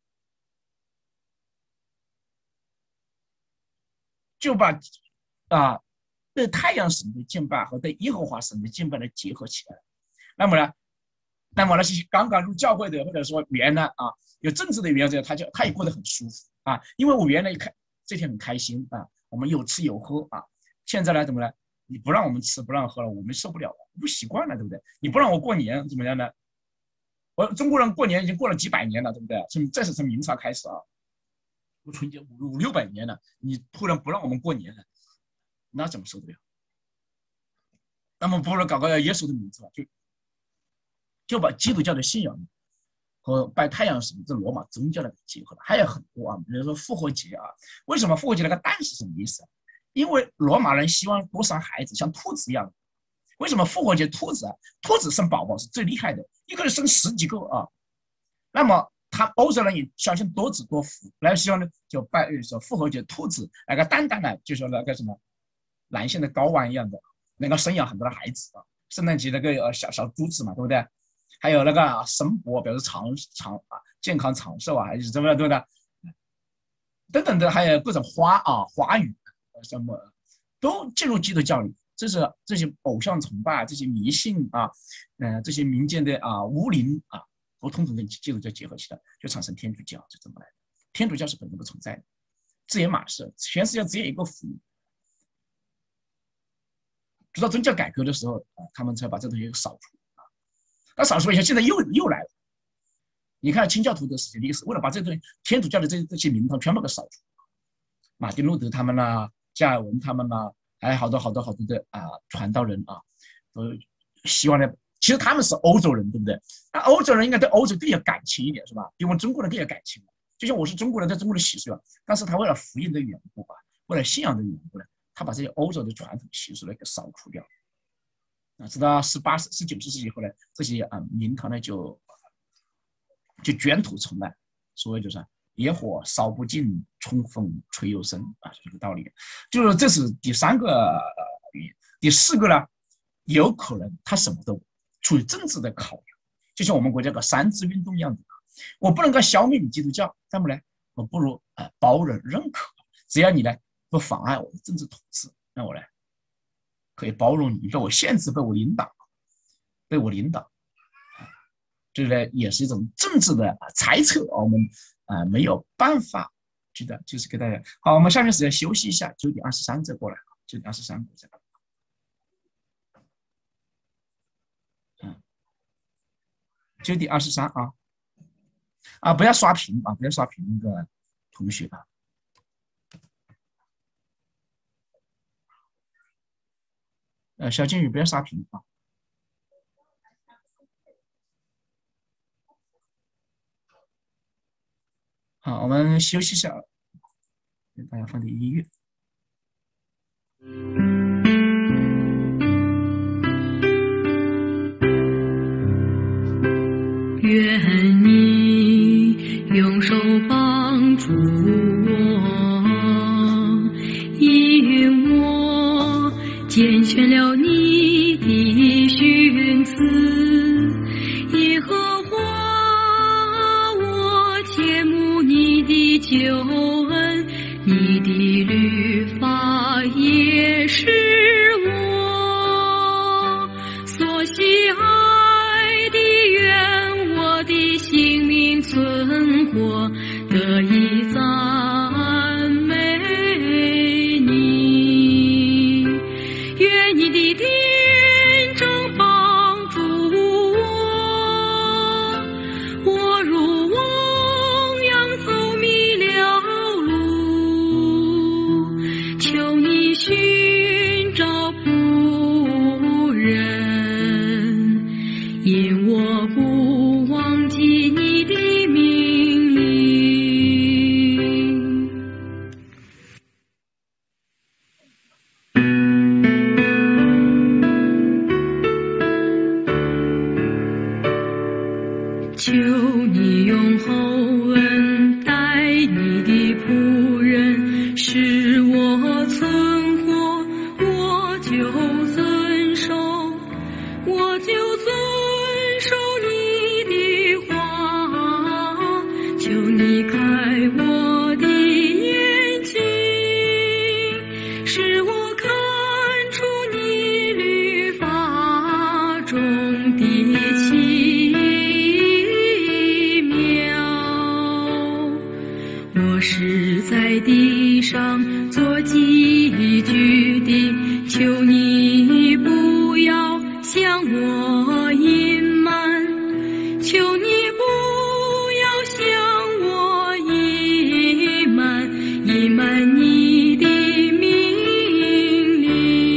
A: 就把啊对太阳神的敬拜和对耶和华神的敬拜呢结合起来。那么呢，那么那些刚刚入教会的，或者说原来啊有政治的原则，他就他也过得很舒服啊，因为我原来开。这天很开心啊，我们有吃有喝啊。现在呢，怎么呢？你不让我们吃，不让喝了，我们受不了了，不习惯了，对不对？你不让我过年，怎么样呢？我中国人过年已经过了几百年了，对不对？从这是从明朝开始啊，春节五五六百年了，你突然不让我们过年了，那怎么受得了？那么不如搞个耶稣的名字吧，就就把基督教的信仰和拜太阳神这罗马宗教的结合了，还有很多啊，比如说复活节啊，为什么复活节那个蛋是什么意思啊？因为罗马人希望多生孩子，像兔子一样。为什么复活节兔子啊？兔子生宝宝是最厉害的，一个人生十几个啊。那么他欧洲人也相信多子多福，来希望呢就拜说复活节兔子那个蛋蛋呢，就说那个什么男性的睾丸一样的，能够生养很多的孩子啊。圣诞节那个呃小小珠子嘛，对不对？还有那个神伯，表示长长啊、健康长寿啊，还是怎么样，对不对？等等的，还有各种花啊、花语什么，都进入基督教里。这是这些偶像崇拜、这些迷信啊，嗯、呃，这些民间的啊巫灵啊，都统统跟基督教结合起来，就产生天主教，就这么来的。天主教是本身不存在的，自圆马是全世界只有一个福音。直到宗教改革的时候啊，他们才把这东西扫除。那扫除以后，现在又又来了。你看清教徒的时间历史，为了把这个天主教的这这些名堂全部给扫除，马丁路德他们呐、啊，加尔文他们呐、啊，还有好多好多好多的啊传道人啊，都希望呢。其实他们是欧洲人，对不对？那欧洲人应该对欧洲更有感情一点，是吧？比我们中国人更有感情。就像我是中国人，在中国的习俗，但是他为了福音的缘故啊，为了信仰的缘故呢，他把这些欧洲的传统习俗呢给扫除掉。啊，直到十八、十九世纪以后呢，这些啊名堂呢就就卷土重来，所谓就是野火烧不尽，春风吹又生啊，就这个道理。就是这是第三个呃原因。第四个呢，有可能他什么都出于政治的考量，就像我们国家个三自运动一样的，我不能够消灭你基督教，那么呢，我不如呃包容认可，只要你呢不妨碍我的政治统治，那我呢可以包容你，被我限制，被我领导，被我领导，这个呢也是一种政治的猜测，我们啊、呃、没有办法知道，就是给大家好，我们下面时间休息一下，九点二十三再过来，九点二十三过来。九点二十三啊啊！不要刷屏啊！不要刷屏，那个同学啊。呃，小金鱼不要刷屏啊。好，我们休息一下，给大家放点音乐。
E: 愿你用手帮助我，因我拣选了你的训词，耶和华，我切慕你的救恩，你的律法也是我所喜爱的，愿我的性命存活，得以赞美你。愿你的天正帮助我，我如亡羊走迷了路，求你寻找仆人，因我不忘记你的命令。求你用厚恩待你的仆人，使我存活，我就遵守，我就遵守你的话。求你开我的眼睛，使我看出你律法中的奇妙。我是在地上做寄居的，求你不要向我隐瞒，求你不要向我隐瞒，隐瞒你的命令。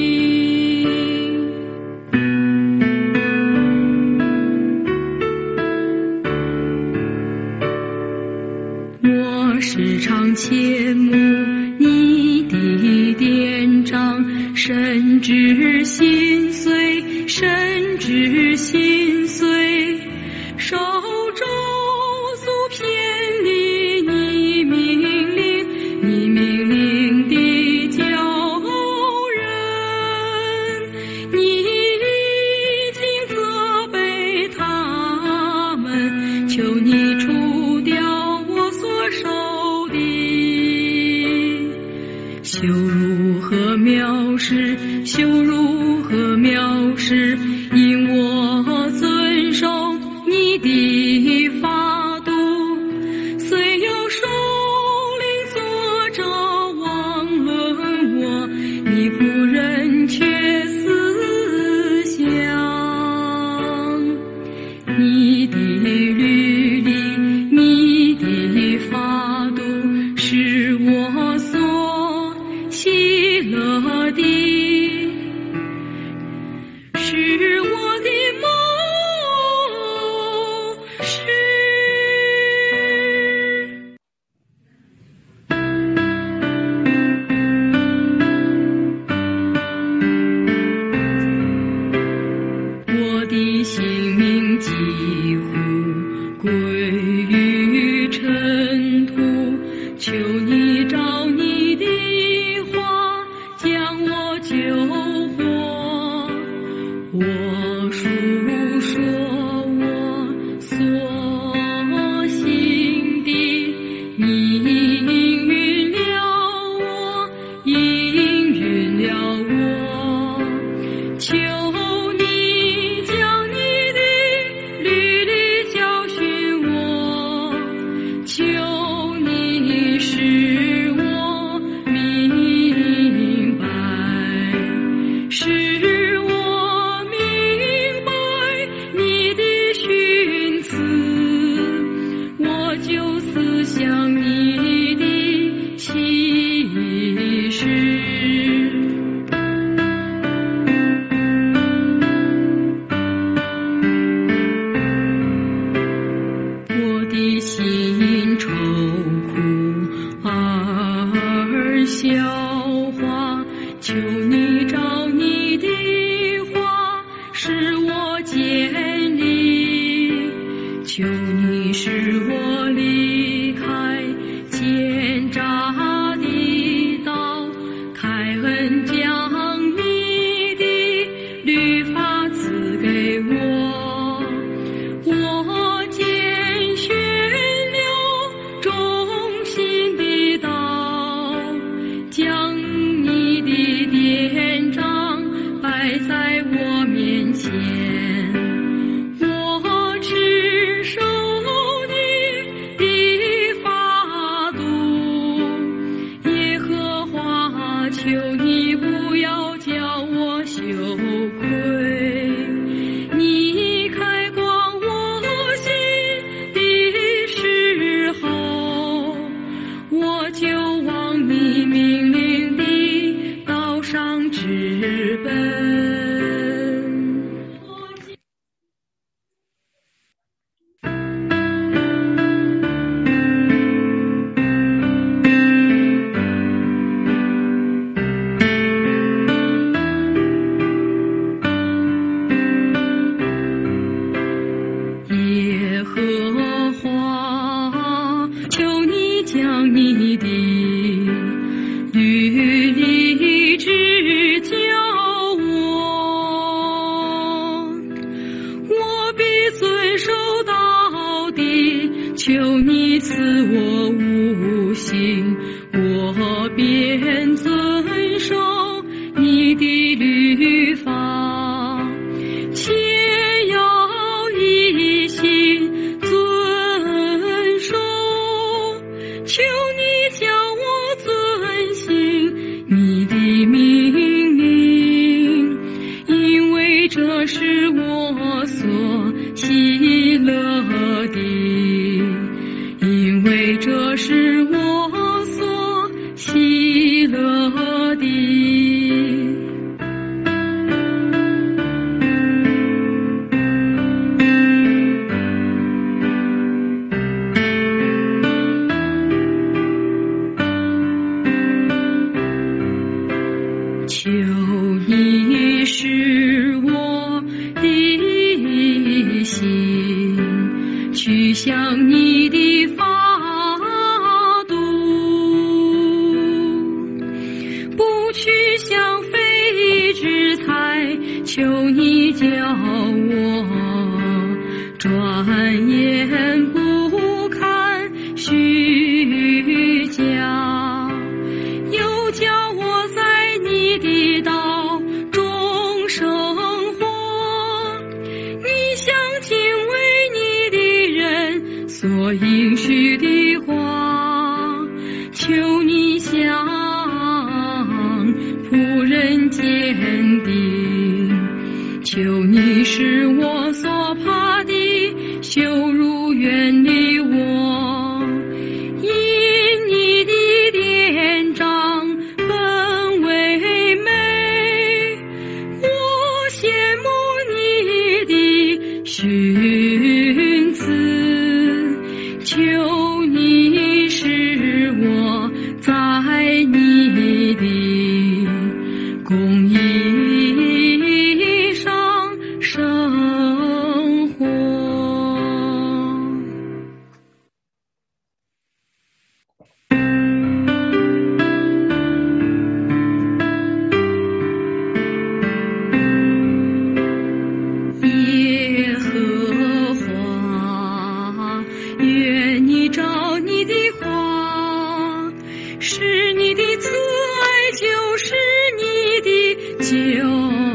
E: 我时常切慕你的典章，深知心碎，深知心碎，手中速偏离你命令，你命令的教人，你已经责备他们，求你除掉我所受的羞辱和藐视，羞辱和藐视，因我遵守你的法度，虽有首领作者妄论我，你不忍却思想，你的律例你使我离开奸诈的道，开恩将你的律法赐给我，我拣选了忠心的道，将你的典章摆在我面前。我持守你的法度，耶和华，求你不要叫我羞愧。你开光我心的时候，我就往你命令的道上直奔。耶和华，求你将你的律例指教我，我必遵守到底。求你赐我悟性，我便遵守你的律法，且要一心遵守。求你叫我遵行你的命令，因为这是我所喜乐的，因为这是我所喜乐的。求你使我的心去向你的法度，不去向非之财。求你叫我转眼不看虚假，又叫我在你的道中生活。你想敬畏你的人所应许的话，求你向仆人坚定，求你使我所怕的羞辱远离我，因你的典章本为美，我羡慕你的训词。求你使我在你的公义上生活。耶和华，愿你照你的话，使你的慈爱就是你的救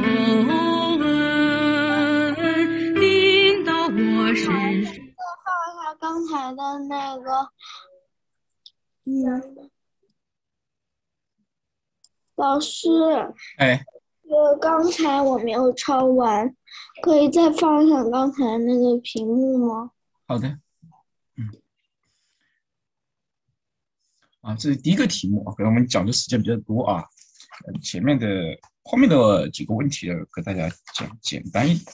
E: 恩临到我身上。
F: 放一下刚才的那个，嗯，老师，
A: 哎，
F: 呃，刚才我没有抄完，可以再放一下刚才那个屏幕吗？
A: 好的，嗯，啊，这是第一个题目啊，给我们讲的时间比较多啊，呃前面的后面的几个问题给大家讲简单一点。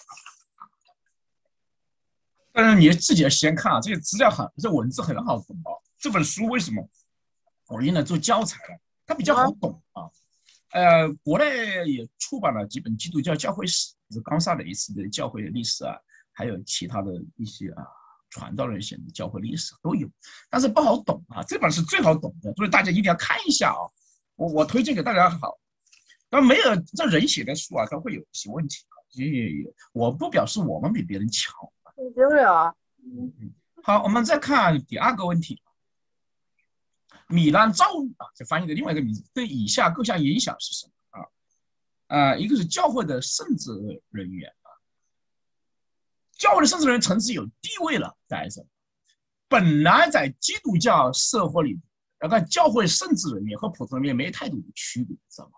A: 当然你自己要先看啊，这些资料很，这文字很好懂啊。这本书为什么我用来做教材了？它比较好懂啊。呃，国内也出版了几本基督教教会史，就是冈萨雷斯的教会的历史啊，还有其他的一些啊传道人写的教会历史都有，但是不好懂啊。这本是最好懂的，所以大家一定要看一下啊。我我推荐给大家好。但没有这人写的书啊，它会有一些问题啊。也我不表示我们比别人强。
D: 就是啊。
A: 好，我们再看第二个问题。米兰造语啊，这翻译的另外一个名字，对以下各项影响是什么啊？呃，一个是教会的圣职人员啊，教会的圣职人员层次有地位了，在这本来在基督教社会里，那个教会圣职人员和普通人员没太多的区别，知道吗？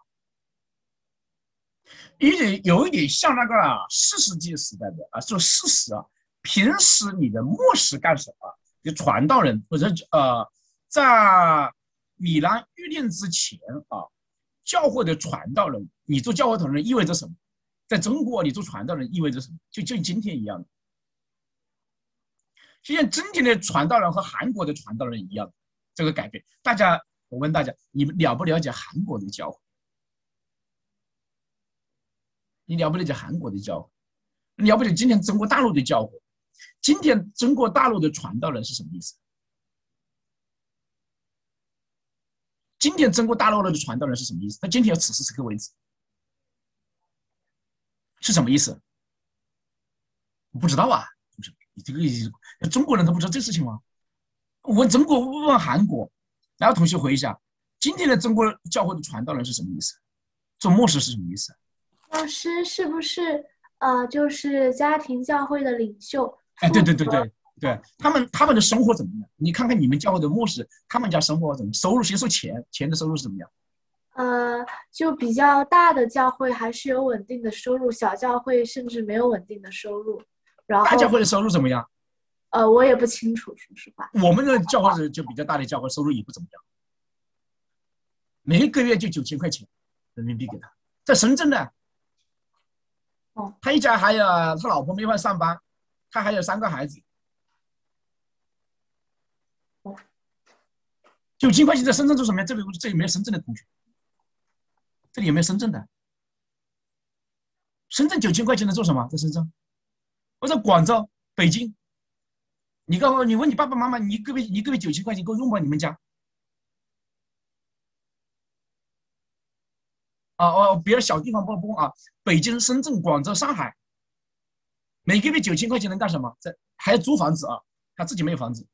A: 有点有一点像那个啊，四世纪时代的啊，就事实啊，平时你的牧师干什么？就传道人或者呃。在米兰预定之前啊，教会的传道人，你做教会同人意味着什么？在中国，你做传道人意味着什么？就就今天一样的，就像今天的传道人和韩国的传道人一样，这个改变。大家，我问大家，你们了不了解韩国的教会？你了不了解韩国的教会？你了不了解今天中国大陆的教会？今天中国大陆的传道人是什么意思？今天中国大陆的传道人是什么意思？他今天此时此刻为止是什么意思？我不知道啊，你这个中国人都不知道这事情吗？我问中国问韩国，然后同学回一下，今天的中国教会的传道人是什么意思？做牧师是什么意思？
G: 老师是不是呃，就是家庭教会的领袖？
A: 哎，对对对对。对他们，他们的生活怎么样？你看看你们教会的牧师，他们家生活怎么？收入先说钱，钱的收入是怎么样？
G: 呃，就比较大的教会还是有稳定的收入，小教会甚至没有稳定的收入。然后
A: 大教会的收入怎么样？
G: 呃，我也不清楚，说实话。
A: 我们的教会是就比较大的教会，收入也不怎么样，每一个月就九千块钱人民币给他。在深圳呢，
G: 哦，
A: 他一家还有他老婆没法上班，他还有三个孩子。九千块钱在深圳做什么呀？这里这里没有深圳的同学，这里有没有深圳的？深圳九千块钱能做什么？在深圳，或者广州、北京，你告诉我，你问你爸爸妈妈，你一个月你一个月九千块钱够用吗？你们家？啊哦，别的小地方不不啊，北京、深圳、广州、上海，每个月九千块钱能干什么？在还要租房子啊，他自己没有房子。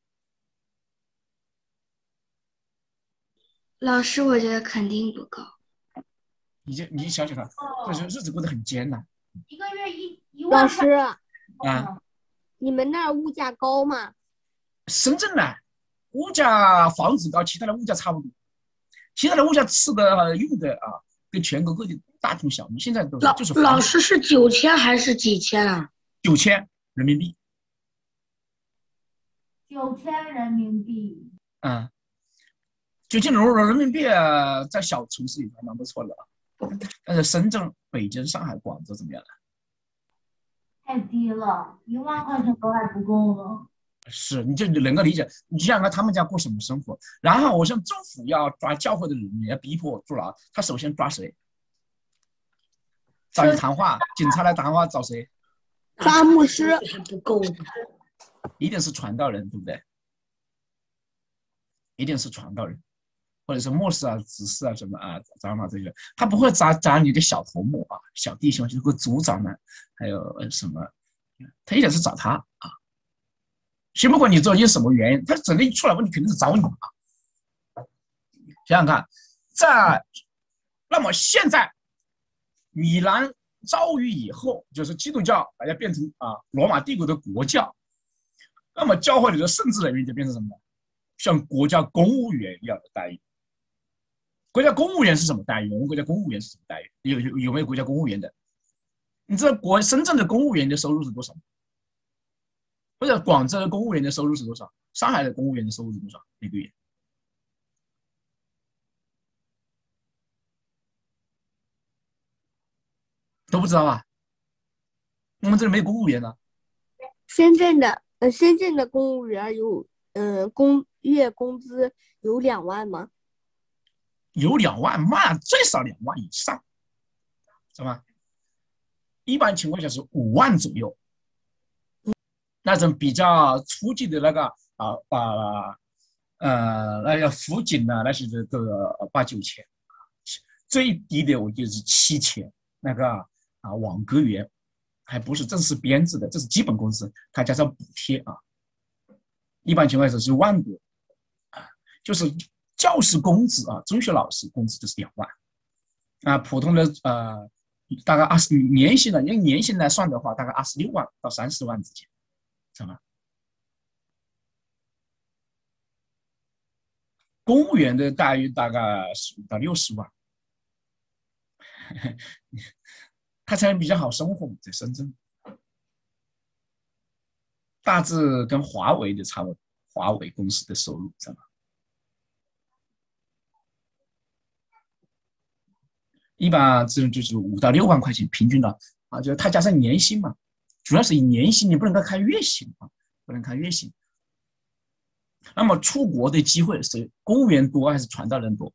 F: 老师，我觉得肯定不够。
A: 你就你想想看，这是日子过得很艰难。
C: 一个月一一万。
H: 老师
A: 啊，
H: 你们那儿物价高吗？
A: 深圳呢，物价房子高，其他的物价差不多。其他的物价吃的用的啊，跟全国各地大同小异。现在都是就是
I: 老师是九千还是几千啊？
A: 九千人民币。
C: 九千人民币。
A: 嗯。九千人人民币在小城市里还蛮不错的，但是深圳、北京、上海、广州怎么样了？
C: 太低了，一万块钱都还不够呢。
A: 是，你就能够理解，你想想看他们家过什么生活。然后我想政府要抓教会的人，要逼迫坐牢，他首先抓谁？找你谈话，警察来谈话找谁？
H: 抓牧师。
I: 还不够的，
A: 一定是传道人，对不对？一定是传道人。或者是牧师啊、执事啊什么啊、长老这些，他不会砸砸你的小头目啊、小弟兄，就是个组长们，还有什么，他一定是找他啊。先不管你做因什么原因，他整个一出来问题肯定是找你啊。想想看，在那么现在米兰遭遇以后，就是基督教大家变成啊罗马帝国的国教，那么教会里的圣职人员就变成什么？像国家公务员一样的待遇。国家公务员是什么待遇？我们国家公务员是什么待遇？有有有没有国家公务员的？你知道国深圳的公务员的收入是多少？或者广州的公务员的收入是多少？上海的公务员的收入是多少？每个月？都不知道啊？我们这里没有公务员呢。
H: 深圳的呃，深圳的公务员有呃工月工资有两万吗？
A: 有两万，嘛最少两万以上，是吧？一般情况下是五万左右。 那种比较初级的那个啊啊呃那个辅警呢，那是这个八九千，最低的我记得是七千，那个啊网格员还不是正式编制的，这是基本工资，它加上补贴啊，一般情况下是万多啊，就是教师工资啊，中学老师工资就是两万啊，普通的呃大概二十年薪的，用年薪来算的话，大概二十六万到三十万之间，知道吗？公务员的待遇大概十五到六十万，他才比较好生活，在深圳，大致跟华为的差不多，华为公司的收入，知道吗？一般这种就是五到六万块钱平均的啊，就是它加上年薪嘛，主要是以年薪，你不能够看月薪啊，不能看月薪。那么出国的机会是公务员多还是传道人多？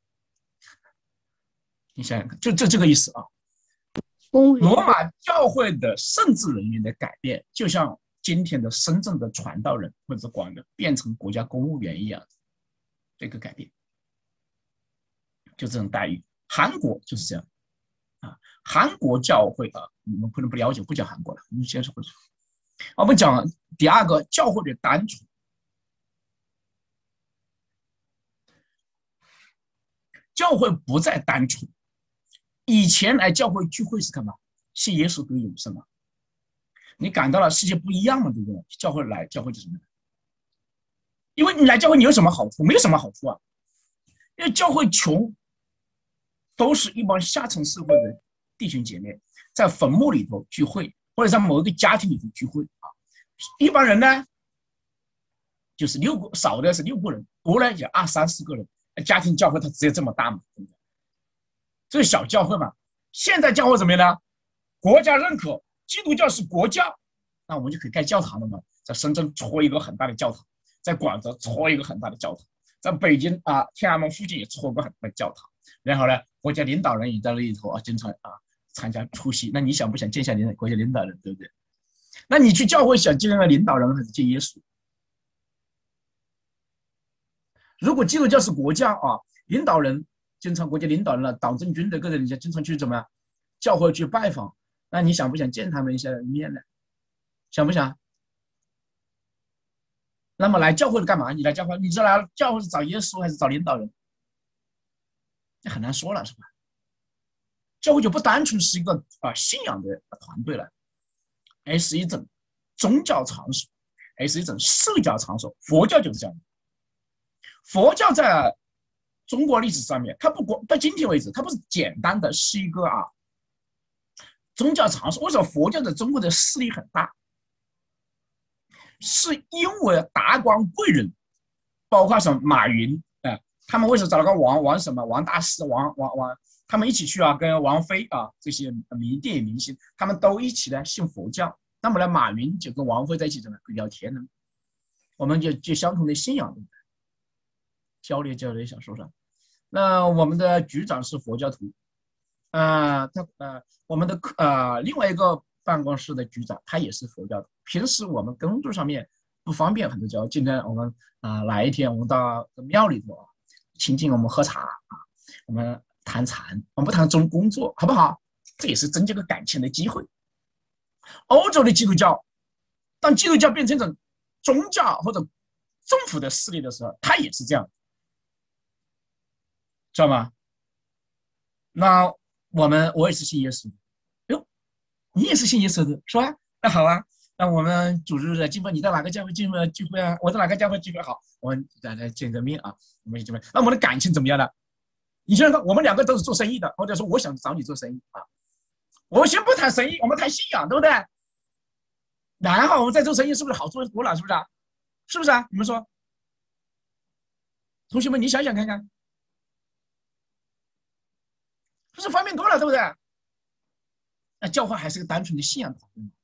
A: 你想想看，就这这个意思啊。罗马教会的圣职人员的改变，就像今天的深圳的传道人或者广的变成国家公务员一样，这个改变，就这种待遇。韩国就是这样啊，韩国教会啊，你们可能不了解，不讲韩国了，我们先说。我们讲第二个，教会的单纯。教会不再单纯，以前来教会聚会是干嘛？信耶稣得永生嘛。你感到了世界不一样了，对不对？教会来，教会就是什么？因为你来教会，你有什么好处？没有什么好处啊。因为教会穷，都是一帮下层社会的弟兄姐妹在坟墓里头聚会，或者在某一个家庭里头聚会啊。一般人呢，就是六个，少的是六个人，多呢也二三十个人。家庭教会它只有这么大嘛，对不对？这是小教会嘛。现在教会怎么样呢？国家认可基督教是国教，那我们就可以盖教堂了嘛。在深圳戳一个很大的教堂，在广州戳一个很大的教堂，在北京啊天安门附近也戳个很大的教堂。然后呢，国家领导人也在那里头啊，经常啊参加出席。那你想不想见下领国家领导人，对不对？那你去教会想见那个领导人还是见耶稣？如果基督教是国教啊，领导人经常国家领导人了，党政军的各人家经常去怎么样教会去拜访，那你想不想见他们一下面呢？想不想？那么来教会干嘛？你来教会，你是来教会是找耶稣还是找领导人？这很难说了，是吧？教会就不单纯是一个啊信仰的团队了，而是一种宗教场所，而是一种社交场所。佛教就是这样的。佛教在中国历史上面，它不光到今天为止，它不是简单的是一个啊宗教场所。为什么佛教在中国的势力很大？是因为达官贵人，包括什么马云，哎、呃，他们为什么找了个王王什么王大师、王王王，他们一起去啊，跟王菲啊这些名电影明星，他们都一起来信佛教。那么呢，马云就跟王菲在一起怎么聊天呢？我们就就相同的信仰，对不对？交流交流，想说啥？那我们的局长是佛教徒，啊、呃，他呃，我们的呃另外一个办公室的局长他也是佛教徒。平时我们工作上面不方便很多交，今天我们啊、呃、来一天，我们到庙里头啊，亲近我们喝茶啊，我们谈禅，我们不谈中工作，好不好？这也是增加个感情的机会。欧洲的基督教，当基督教变成一种宗教或者政府的势力的时候，它也是这样。知道吗？那我们我也是信耶稣，哟，你也是信耶稣的，是吧？那好啊，那我们组织的聚会，你在哪个教会聚会聚会啊？我在哪个教会聚会？好，我们再来见个面啊，我们一见面。那我们的感情怎么样呢？你想想看，我们两个都是做生意的，或者说我想找你做生意啊，我先不谈生意，我们谈信仰，对不对？然后我们再做生意，是不是好做多了？是不是啊？是不是啊？你们说，同学们，你想想看看。不是方便多了，对不对？那教会还是个单纯的信仰团队吗？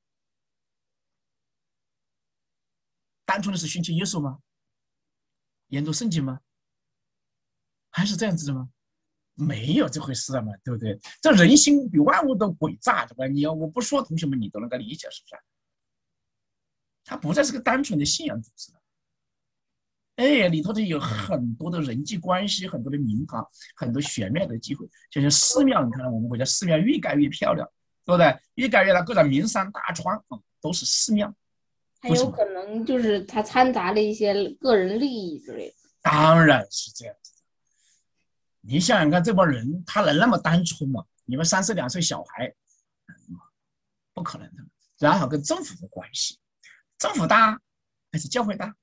A: 单纯的是寻求耶稣吗？研读圣经吗？还是这样子的吗？没有这回事嘛，对不对？这人心比万物都诡诈，对吧？你要我不说，同学们你都能够理解，是不是？ 它不再是个单纯的信仰组织了。哎，里头的有很多的人际关系，很多的名堂，很多玄妙的机会。就像寺庙，你看我们国家寺庙越盖越漂亮，对不对？越盖越大，各种名山大川啊，都是寺庙。
J: 还有可能就是它掺杂了一些个人利益之类的。
A: 当然是这样子的。你想想看，这帮人他能那么单纯吗？你们三岁两岁小孩，不可能的。然后跟政府的关系，政府大还是教会大？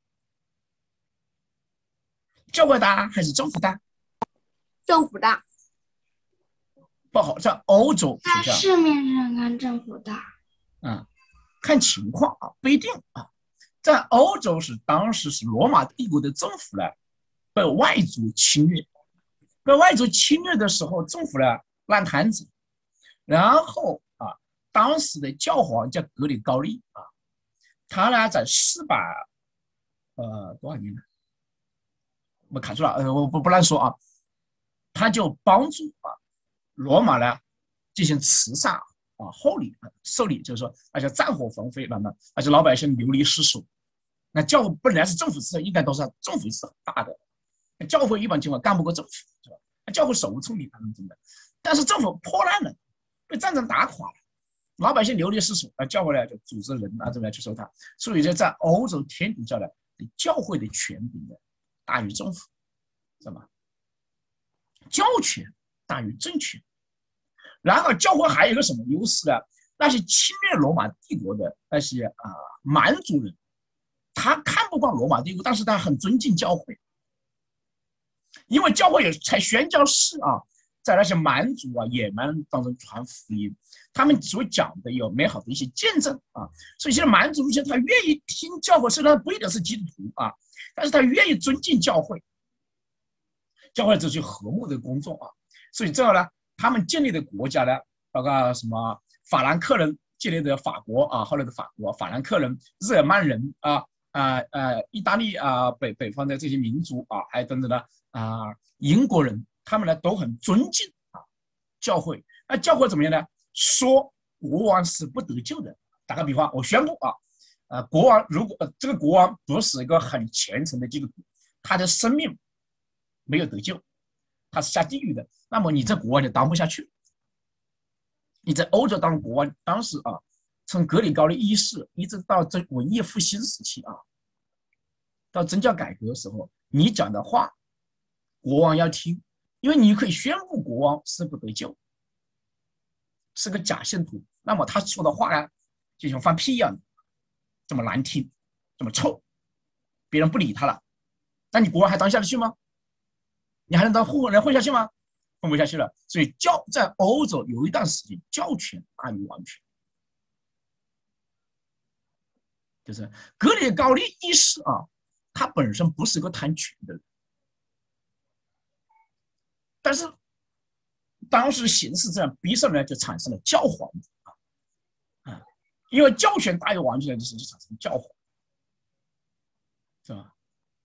A: 教会大还是政府大？
H: 政府大。
A: 不好，在欧洲
F: 在市面上看政府大。
A: 嗯，看情况啊，不一定啊。在欧洲是当时是罗马帝国的政府呢被外族侵略，被外族侵略的时候，政府呢烂摊子，然后啊，当时的教皇叫格里高利啊，他呢在四百呃多少年呢？我看出了，呃，我不不乱说啊，他就帮助啊罗马呢进行慈善啊厚礼受礼，就是说，而且战火纷飞，那么而且老百姓流离失所。那教会本来是政府是应该都是政府是很大的，教会一般情况干不过政府，是吧？教会手无寸铁，他们真的，但是政府破烂了，被战争打垮了，老百姓流离失所，那教会呢就组织人啊怎么样去收他，所以就在欧洲天主教的教会的权柄的大于政府，是吧？教权大于政权。然后教会还有一个什么优势呢？那些侵略罗马帝国的那些啊、呃、蛮族人，他看不惯罗马帝国，但是他很尊敬教会，因为教会有才宣教士啊，在那些蛮族啊野蛮当中传福音，他们所讲的有美好的一些见证啊，所以现在蛮族一些他愿意听教会，虽然不一定是基督徒啊，但是他愿意尊敬教会，教会这是和睦的工作啊，所以这样呢，他们建立的国家呢，包括什么法兰克人建立的法国啊，后来的法国，法兰克人、日耳曼人啊。啊呃，意大利啊、呃，北北方的这些民族啊，还有等等的啊、呃，英国人，他们呢都很尊敬啊教会。那教会怎么样呢？说国王是不得救的。打个比方，我宣布啊，呃，国王如果、呃、这个国王不是一个很虔诚的基督徒，他的生命没有得救，他是下地狱的，那么你这国王就当不下去。你在欧洲当国王，当时啊。从格里高利一世一直到这文艺复兴时期啊，到政教改革的时候，你讲的话，国王要听，因为你可以宣布国王是不得救，是个假信徒，那么他说的话呢，就像放屁一样，这么难听，这么臭，别人不理他了，那你国王还当下去吗？你还能当混人混下去吗？混不下去了。所以教在欧洲有一段时间，教权大于王权。就是格里高利一世啊，他本身不是个贪权的人，但是当时形势这样逼上来，就产生了教皇啊，啊，因为教权大于王权的时候，就产生教皇，是吧？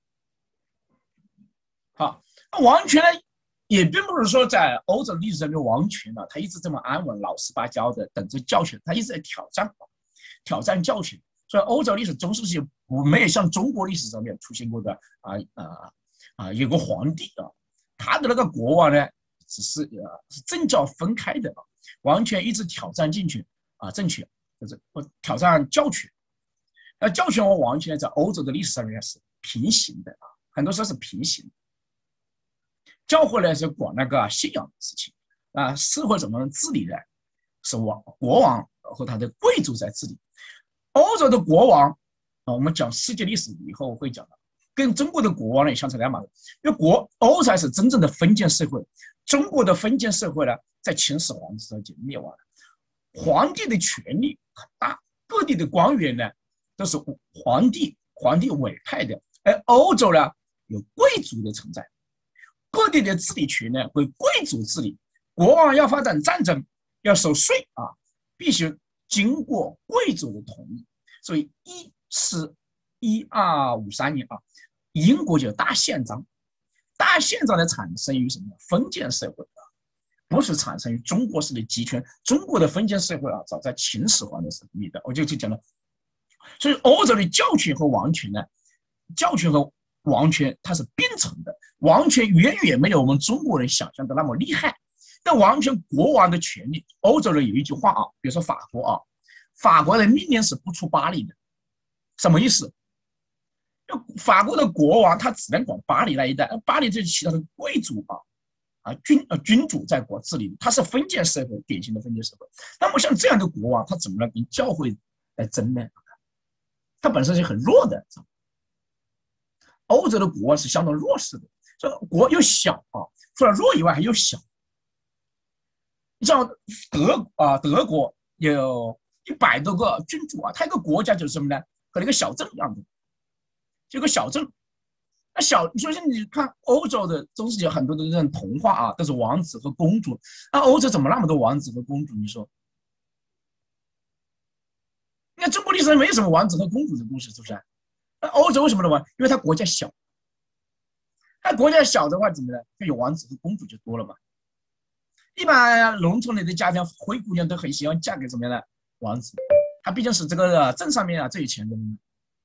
A: 好，那王权呢，也并不是说在欧洲历史上面王权呢，他一直这么安稳、老实巴交的等着教权，他一直在挑战，挑战教权。所以欧洲历史中世纪没有像中国历史上面出现过的啊啊啊有个皇帝啊，他的那个国王呢只是呃是政教分开的啊，王权一直挑战政权啊政权，就是挑战教权。那教权和王权在欧洲的历史上面是平行的啊，很多时候是平行的。教会呢是管那个信仰的事情啊，社会怎么治理呢？是王国王和他的贵族在治理。欧洲的国王啊，我们讲世界历史以后会讲的，跟中国的国王呢也相差两码事。因为国欧才是真正的封建社会，中国的封建社会呢，在秦始皇时候就灭亡了。皇帝的权力很大，各地的官员呢都是皇帝皇帝委派的，而欧洲呢有贵族的存在，各地的治理权呢归贵族治理。国王要发展战争，要收税啊，必须经过贵族的同意。所以一是一二五三年啊，英国就有大宪章。大宪章的产生于什么？封建社会啊，不是产生于中国式的集权。中国的封建社会啊，早在秦始皇的时候灭的。我就就讲了， 所以欧洲的教权和王权呢，教权和王权它是并存的，王权远远没有我们中国人想象的那么厉害。但王权国王的权利，欧洲人有一句话啊，比如说法国啊，法国的命令是不出巴黎的，什么意思？法国的国王他只能管巴黎那一带，巴黎这其他的贵族啊啊君呃君主在国治理，他是封建社会，典型的封建社会。那么像这样的国王，他怎么能跟教会来争呢？他本身是很弱的。欧洲的国王是相当弱势的，这国又小啊，除了弱以外还又小。你像德啊，德国有一百多个君主啊，它一个国家就是什么呢？和一个小镇一样的。这个小镇，那小，首先你看欧洲的都是有很多的这种童话啊，都是王子和公主。那欧洲怎么那么多王子和公主？你说，那中国历史上没有什么王子和公主的故事，是不是？那欧洲为什么呢？因为它国家小，它国家小的话，怎么呢？就有王子和公主就多了嘛。一般农村里的家庭，灰姑娘都很喜欢嫁给什么样的王子？他毕竟是这个镇上面啊最有钱的人。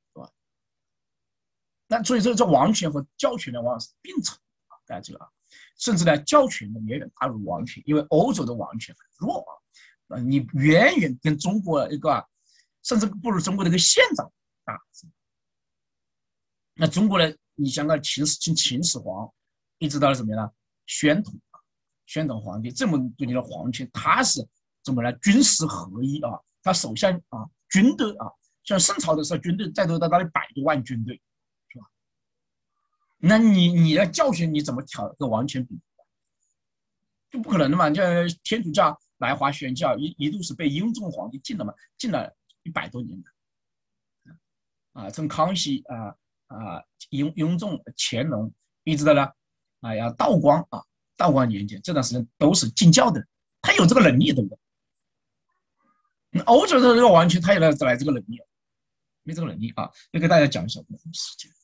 A: 那所以说，这王权和教权呢，往往是并存啊，大家知道啊。甚至呢，教权呢远远大于王权，因为欧洲的王权很弱啊，你远远跟中国一个，甚至不如中国的一个县长大。那中国呢，你像个秦始秦秦始皇，一直到什么呢？宣统啊，宣统皇帝这么多年的皇权，他是怎么呢？军事合一啊，他手下啊军队啊，像宋朝的时候，军队再多到那里百多万军队。那你你的教训你怎么挑跟王权比？就不可能的嘛！就天主教来华宣教一一度是被雍正皇帝禁了嘛，禁了一百多年的。啊，从康熙啊啊雍雍正乾隆一直到了哎呀道光啊道光年间这段时间都是禁教的，他有这个能力，对不对？欧洲的这个王权他有来来这个能力，没这个能力啊！要给大家讲一下这个事情。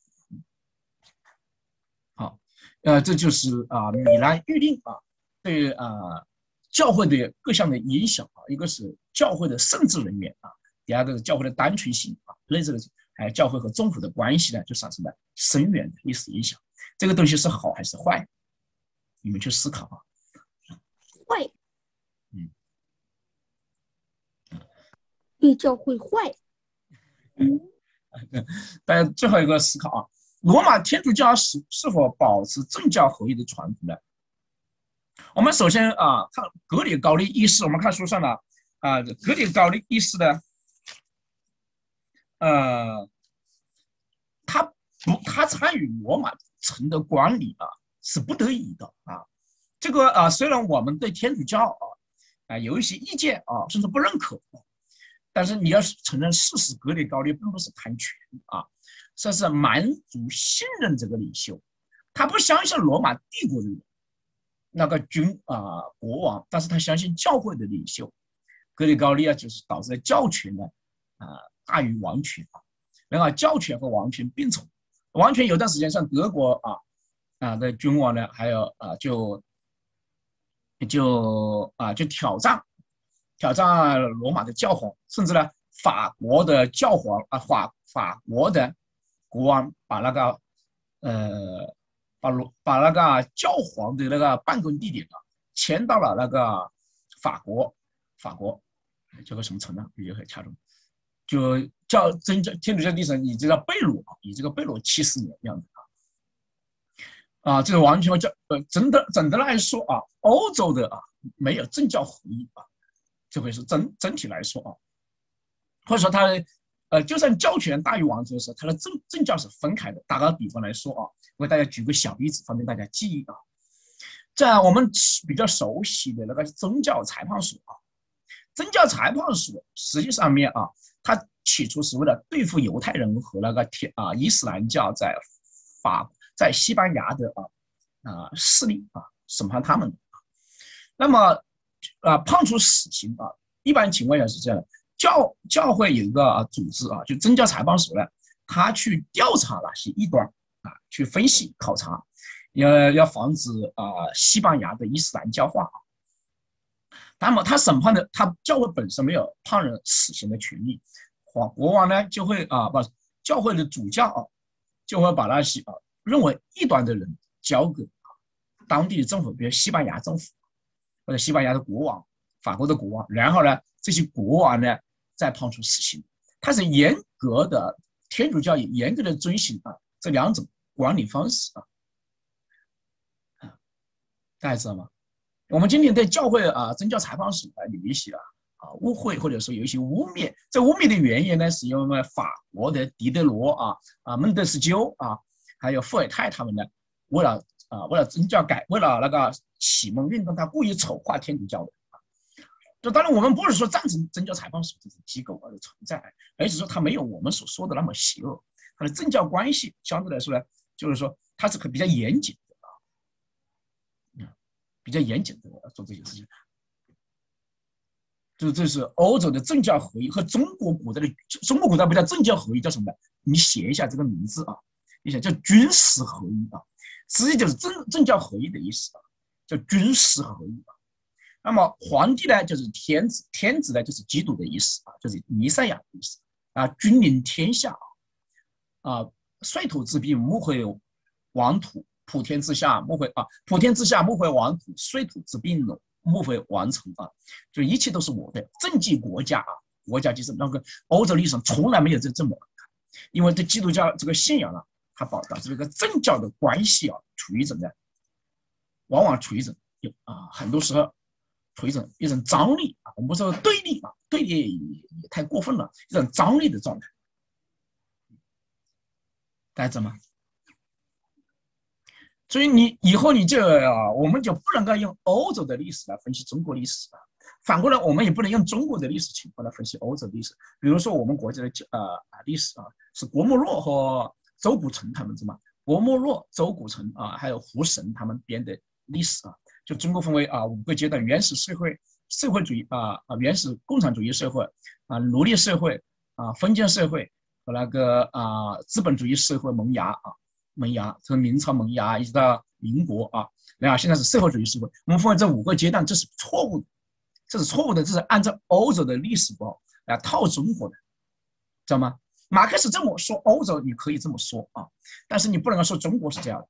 A: 好，呃，这就是啊，米兰预定啊，对啊教会的各项的影响啊，一个是教会的圣职人员啊，第二个是教会的单纯性啊，类似的，还有教会和政府的关系呢，就产生了深远的历史影响。这个东西是好还是坏？你们去思考啊。
H: 坏，
A: 嗯，
H: 对教会坏。
A: 嗯，大家最后一个思考啊。罗马天主教是是否保持政教合一的传统呢？我们首先啊，看格里高利一世，我们看书上了啊，格里高利一世的，呃，他不，他参与罗马城的管理啊，是不得已的啊。这个啊，虽然我们对天主教啊啊有一些意见啊，甚至不认可，但是你要是承认事实，格里高利并不是贪权啊。这是蛮族信任这个领袖，他不相信罗马帝国的那个君啊、呃、国王，但是他相信教会的领袖。格里高利啊，就是导致了教权呢啊、呃、大于王权啊，然后教权和王权并存。王权有段时间像德国啊啊的君王呢，还有啊就就啊就挑战挑战罗马的教皇，甚至呢法国的教皇啊法法国的国王把那个，呃，把把那个教皇的那个办公地点啊，迁到了那个法国，法国叫个什么城呢？比较很恰当，就叫真叫天主教历史以这个贝鲁啊，以这个贝鲁七十年样子啊，啊，这个完全叫呃，整的整的来说啊，欧洲的啊没有政教合一啊，这回是整整体来说啊，或者说它。呃，就算教权大于王权的时候，它的政政教是分开的。打个比方来说啊，我给大家举个小例子，方便大家记忆啊。在我们比较熟悉的那个宗教裁判所啊，宗教裁判所实际上面啊，它起初是为了对付犹太人和那个天啊伊斯兰教在法在西班牙的啊啊势力啊审判他们。那么啊判处死刑啊，一般情况下是这样的。教教会有一个、啊、组织啊，就宗教裁判所呢，他去调查那些异端啊，去分析考察，要要防止啊西班牙的伊斯兰教化啊。那么他审判的，他教会本身没有判人死刑的权利， 皇国王呢就会啊，把教会的主教啊，就会把那些啊认为异端的人交给当地的政府，比如西班牙政府或者西班牙的国王、法国的国王，然后呢，这些国王呢再判处死刑。它是严格的天主教也严格的遵循啊这两种管理方式啊，大家知道吗？我们今天在教会啊宗教裁判所啊有一些啊啊误会或者说有一些污蔑，这污蔑的原因呢，是因为法国的狄德罗啊啊孟德斯鸠啊，还有伏尔泰他们呢，为了啊为了宗教改，为了那个启蒙运动，他故意丑化天主教的。这当然，我们不是说赞成宗教裁判所这种机构而存在，而是说它没有我们所说的那么邪恶，它的政教关系相对来说呢，就是说它是比较严谨的啊，比较严谨的做这些事情。就是这是欧洲的政教合一和中国古代的中国古代不叫政教合一，叫什么？你写一下这个名字啊，你想叫军事合一啊，实际就是政政教合一的意思啊，叫军事合一啊。那么皇帝呢，就是天子，天子呢就是基督的意思啊，就是弥赛亚的意思啊，君临天下啊，率土之滨，莫非王土；普天之下，莫非啊，普天之下莫非王土，率土之滨，莫非王城啊，就一切都是我的。政绩国家啊，国家就是那个欧洲历史上从来没有这这么，因为对基督教这个信仰啊，它导致这个政教的关系啊，处于一种呢，往往处于一种啊，很多时候。处于一种一种张力啊，我们不说对立啊，对立 也, 也太过分了，一种张力的状态，大家知道吗？所以你以后你就啊，我们就不能够用欧洲的历史来分析中国历史啊，反过来我们也不能用中国的历史情况来分析欧洲历史。比如说我们国家的呃历史啊，是郭沫若和周古城他们知道吗？郭沫若、周古城啊，还有胡适他们编的历史啊。就中国分为啊五个阶段：原始社会、社会主义啊啊原始共产主义社会啊奴隶社会啊封建社会和那个啊资本主义社会萌芽啊萌芽，从明朝萌芽一直到民国啊，然后现在是社会主义社会。我们分为这五个阶段，这是错误的，这是错误的，这是按照欧洲的历史观来套中国的，知道吗？马克思这么说欧洲，你可以这么说啊，但是你不能够说中国是这样的。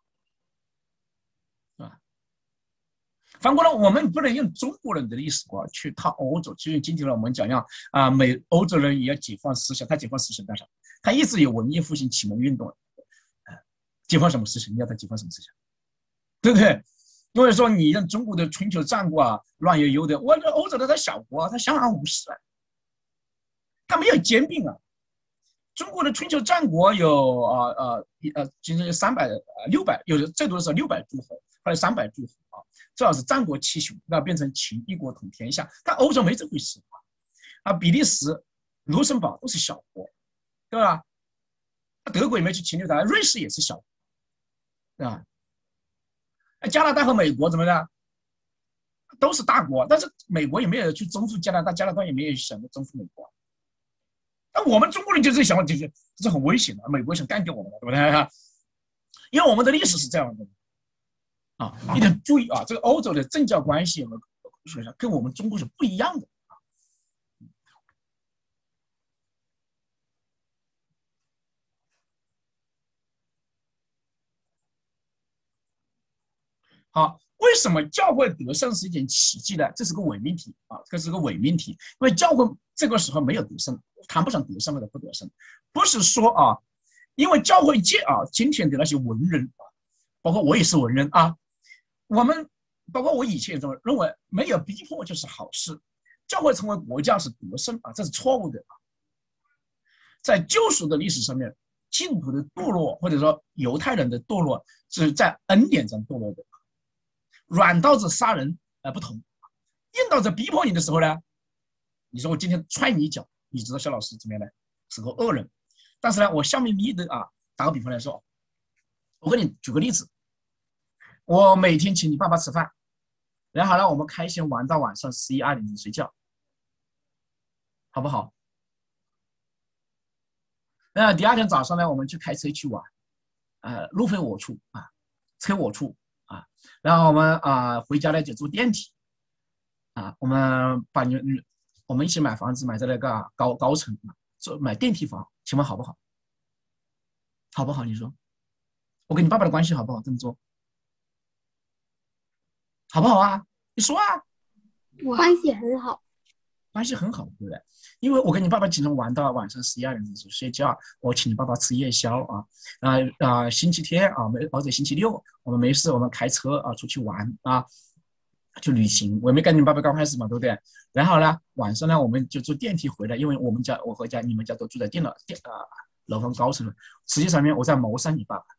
A: 反过来，我们不能用中国人的历史观去套欧洲。就今天呢，我们讲讲啊，美欧洲人也要解放思想，他解放思想干啥？他一直有文艺复兴、启蒙运动，呃、解放什么思想？你要他解放什么思想？对不对？因为说你让中国的春秋战国啊，乱悠悠的，我这欧洲的他小国、啊，他相安无事啊，他没有兼并啊。中国的春秋战国有啊呃呃，今天有三百呃六百，有最多的是六百诸侯，还有三百诸侯啊。最好是战国七雄，那变成秦一国统天下。但欧洲没这回事啊！比利时、卢森堡都是小国，对吧？德国也没去侵略它，瑞士也是小国，对吧？加拿大和美国怎么样？都是大国，但是美国也没有去征服加拿大，加拿大也没有想着征服美国。那我们中国人就这想法，就是这是很危险的。美国想干掉我们，对不对？因为我们的历史是这样的。啊，一定注意啊！这个欧洲的政教关系和跟我们中国是不一样的啊。好，为什么教会得胜是一件奇迹呢？这是个伪命题啊，这是个伪命题。因为教会这个时候没有得胜，谈不上得胜或者不得胜，不是说啊，因为教会界啊，今天的那些文人啊，包括我也是文人啊。我们包括我以前中认为没有逼迫就是好事，教会成为国家是得胜啊，这是错误的啊。在救赎的历史上面，基督徒的堕落或者说犹太人的堕落是在恩典上堕落的，软刀子杀人呃不同，硬刀子逼迫你的时候呢，你说我今天踹你一脚，你知道肖老师怎么样呢？是个恶人，但是呢，我笑眯眯的啊，打个比方来说，我给你举个例子。我每天请你爸爸吃饭，然后呢，我们开心玩到晚上十一二点钟睡觉，好不好？那第二天早上呢，我们去开车去玩，呃，路费我出啊，车我出啊，然后我们啊、呃、回家呢就坐电梯，啊，我们把你我们一起买房子，买在那个高高层， 做买电梯房，请问好不好？好不好？你说，我跟你爸爸的关系好不好？这么做，好不好啊？你说啊。
H: 关系很好，
A: 关系很好，对不对？因为我跟你爸爸经常玩到晚上十一二点钟睡觉，我请你爸爸吃夜宵啊，啊啊，星期天啊，没或者星期六，我们没事，我们开车啊出去玩啊，去旅行。我也没跟你爸爸刚开始嘛，对不对？然后呢，晚上呢，我们就坐电梯回来，因为我们家我和家你们家都住在电脑电啊楼房高层了，实际上面我在谋杀你爸爸，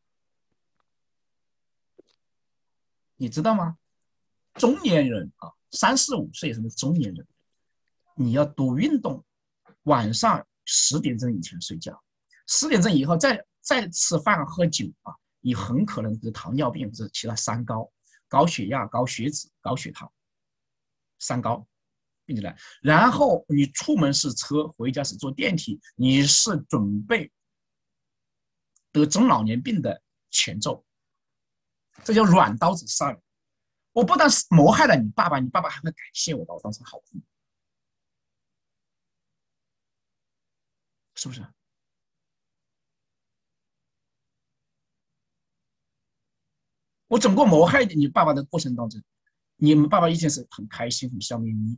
A: 你知道吗？中年人啊。三十五岁什么中年人，你要多运动，晚上十点钟以前睡觉，十点钟以后再再吃饭喝酒啊，你很可能得糖尿病或者其他三高，高血压、高血脂、高血糖，三高，并且呢，然后你出门是车，回家是坐电梯，你是准备得中老年病的前奏，这叫软刀子杀人。我不但是谋害了你爸爸，你爸爸还会感谢我吧？我当时好哭，是不是？我整个谋害你爸爸的过程当中，你们爸爸一定是很开心、很笑眯眯，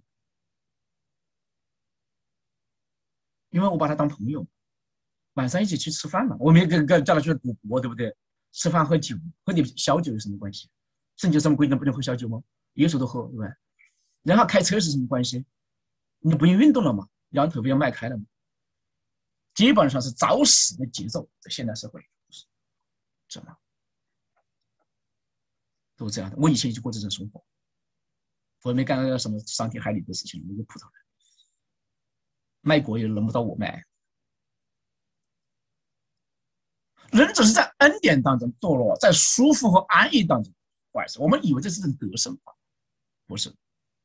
A: 因为我把他当朋友，晚上一起去吃饭嘛，我没跟跟叫他去赌博，对不对？吃饭喝酒，喝点小酒有什么关系？圣经上面规定不能喝小酒吗？耶稣都喝，对吧？然后开车是什么关系？你不用运动了嘛，两腿不要迈开了嘛，基本上是找死的节奏，在现代社会，知道吗？都是这样的。我以前就过这种生活，我也没干过什么伤天害理的事情，我一个普通人，卖国也轮不到我卖。人只是在恩典当中堕落，在舒服和安逸当中坏事。我们以为这是种得胜，不是。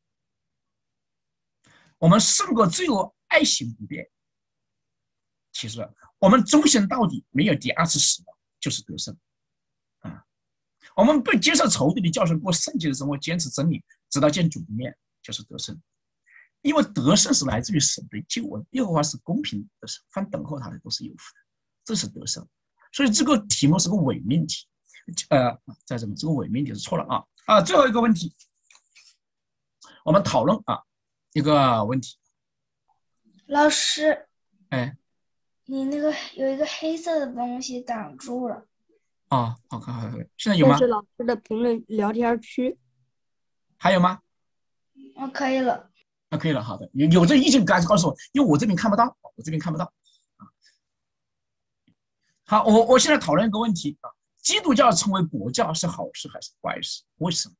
A: 我们胜过罪恶，爱心不变。其实我们忠心到底，没有第二次死亡，就是得胜。啊，我们不接受仇敌的教训，过圣洁的生活，坚持真理，直到见主的面，就是得胜。因为得胜是来自于神的救恩，耶和华是公平的神，凡等候他的都是有福的，这是得胜。所以这个题目是个伪命题，呃，在这里这个伪命题是错了啊啊！最后一个问题，我们讨论啊一个问题。
K: 老师，
A: 哎，
K: 你那个有一个黑色的东西挡住了。
A: 啊，好看好看，现在有吗？
H: 这是老师的评论聊天区。
A: 还有吗？
K: 啊，可以了。
A: 啊，可以了，好的，有有这意见赶紧告诉我，因为我这边看不到，我这边看不到。好，我我现在讨论一个问题啊，基督教成为国教是好事还是坏事？为什么？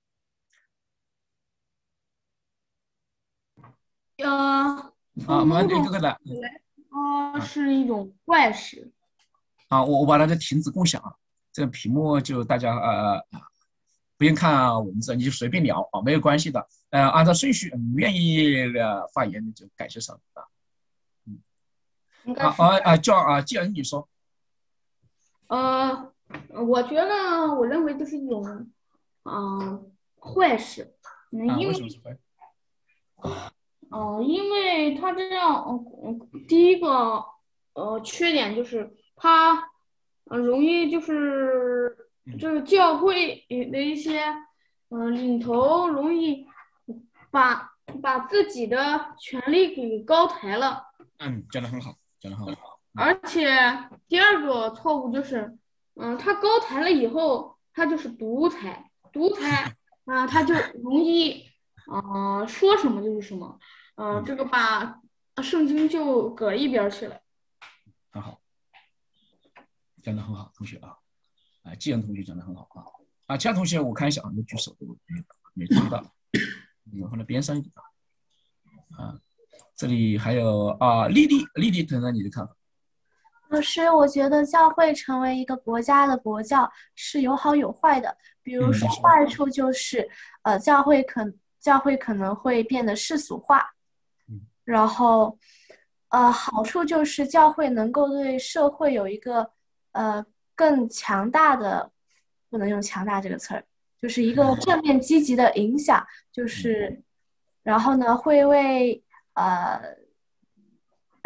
B: 呃，
A: 啊，我们一个个来。
B: 啊，是一种坏事。
A: 啊，我我把它的停止共享啊，这个屏幕就大家呃不用看文字，你就随便聊啊，没有关系的。呃，按照顺序，你愿意的发言的就感谢上啊。嗯。啊啊啊！叫啊，既然你说。
B: 呃，我觉得，我认为这是一种，嗯、呃，坏事。嗯，
A: 啊，
B: 因为，
A: 为什么是坏？
B: 哦、呃，因为他这样，呃，第一个，呃，缺点就是他，呃，容易就是这个教会的一些，嗯、呃，领头容易把把自己的权利给高抬了。
A: 嗯，讲得很好，讲得很好。
B: 而且第二个错误就是，嗯，他高抬了以后，他就是独裁，独裁啊，他就容易啊、呃、说什么就是什么，嗯、呃，这个把圣经就搁一边去了。
A: 很好，讲得很好，同学啊，啊，季阳同学讲得很好啊，啊，其他同学我看一下啊，没举手的，没注意到，嗯，放在边上一点啊，这里还有啊，丽丽，丽丽，谈谈你的看法。
G: 老师，我觉得教会成为一个国家的国教是有好有坏的。比如说，坏处就是，呃，教会可教会可能会变得世俗化，然后，呃，好处就是教会能够对社会有一个呃更强大的，不能用强大这个词儿，就是一个正面积极的影响，就是，然后呢，会为呃。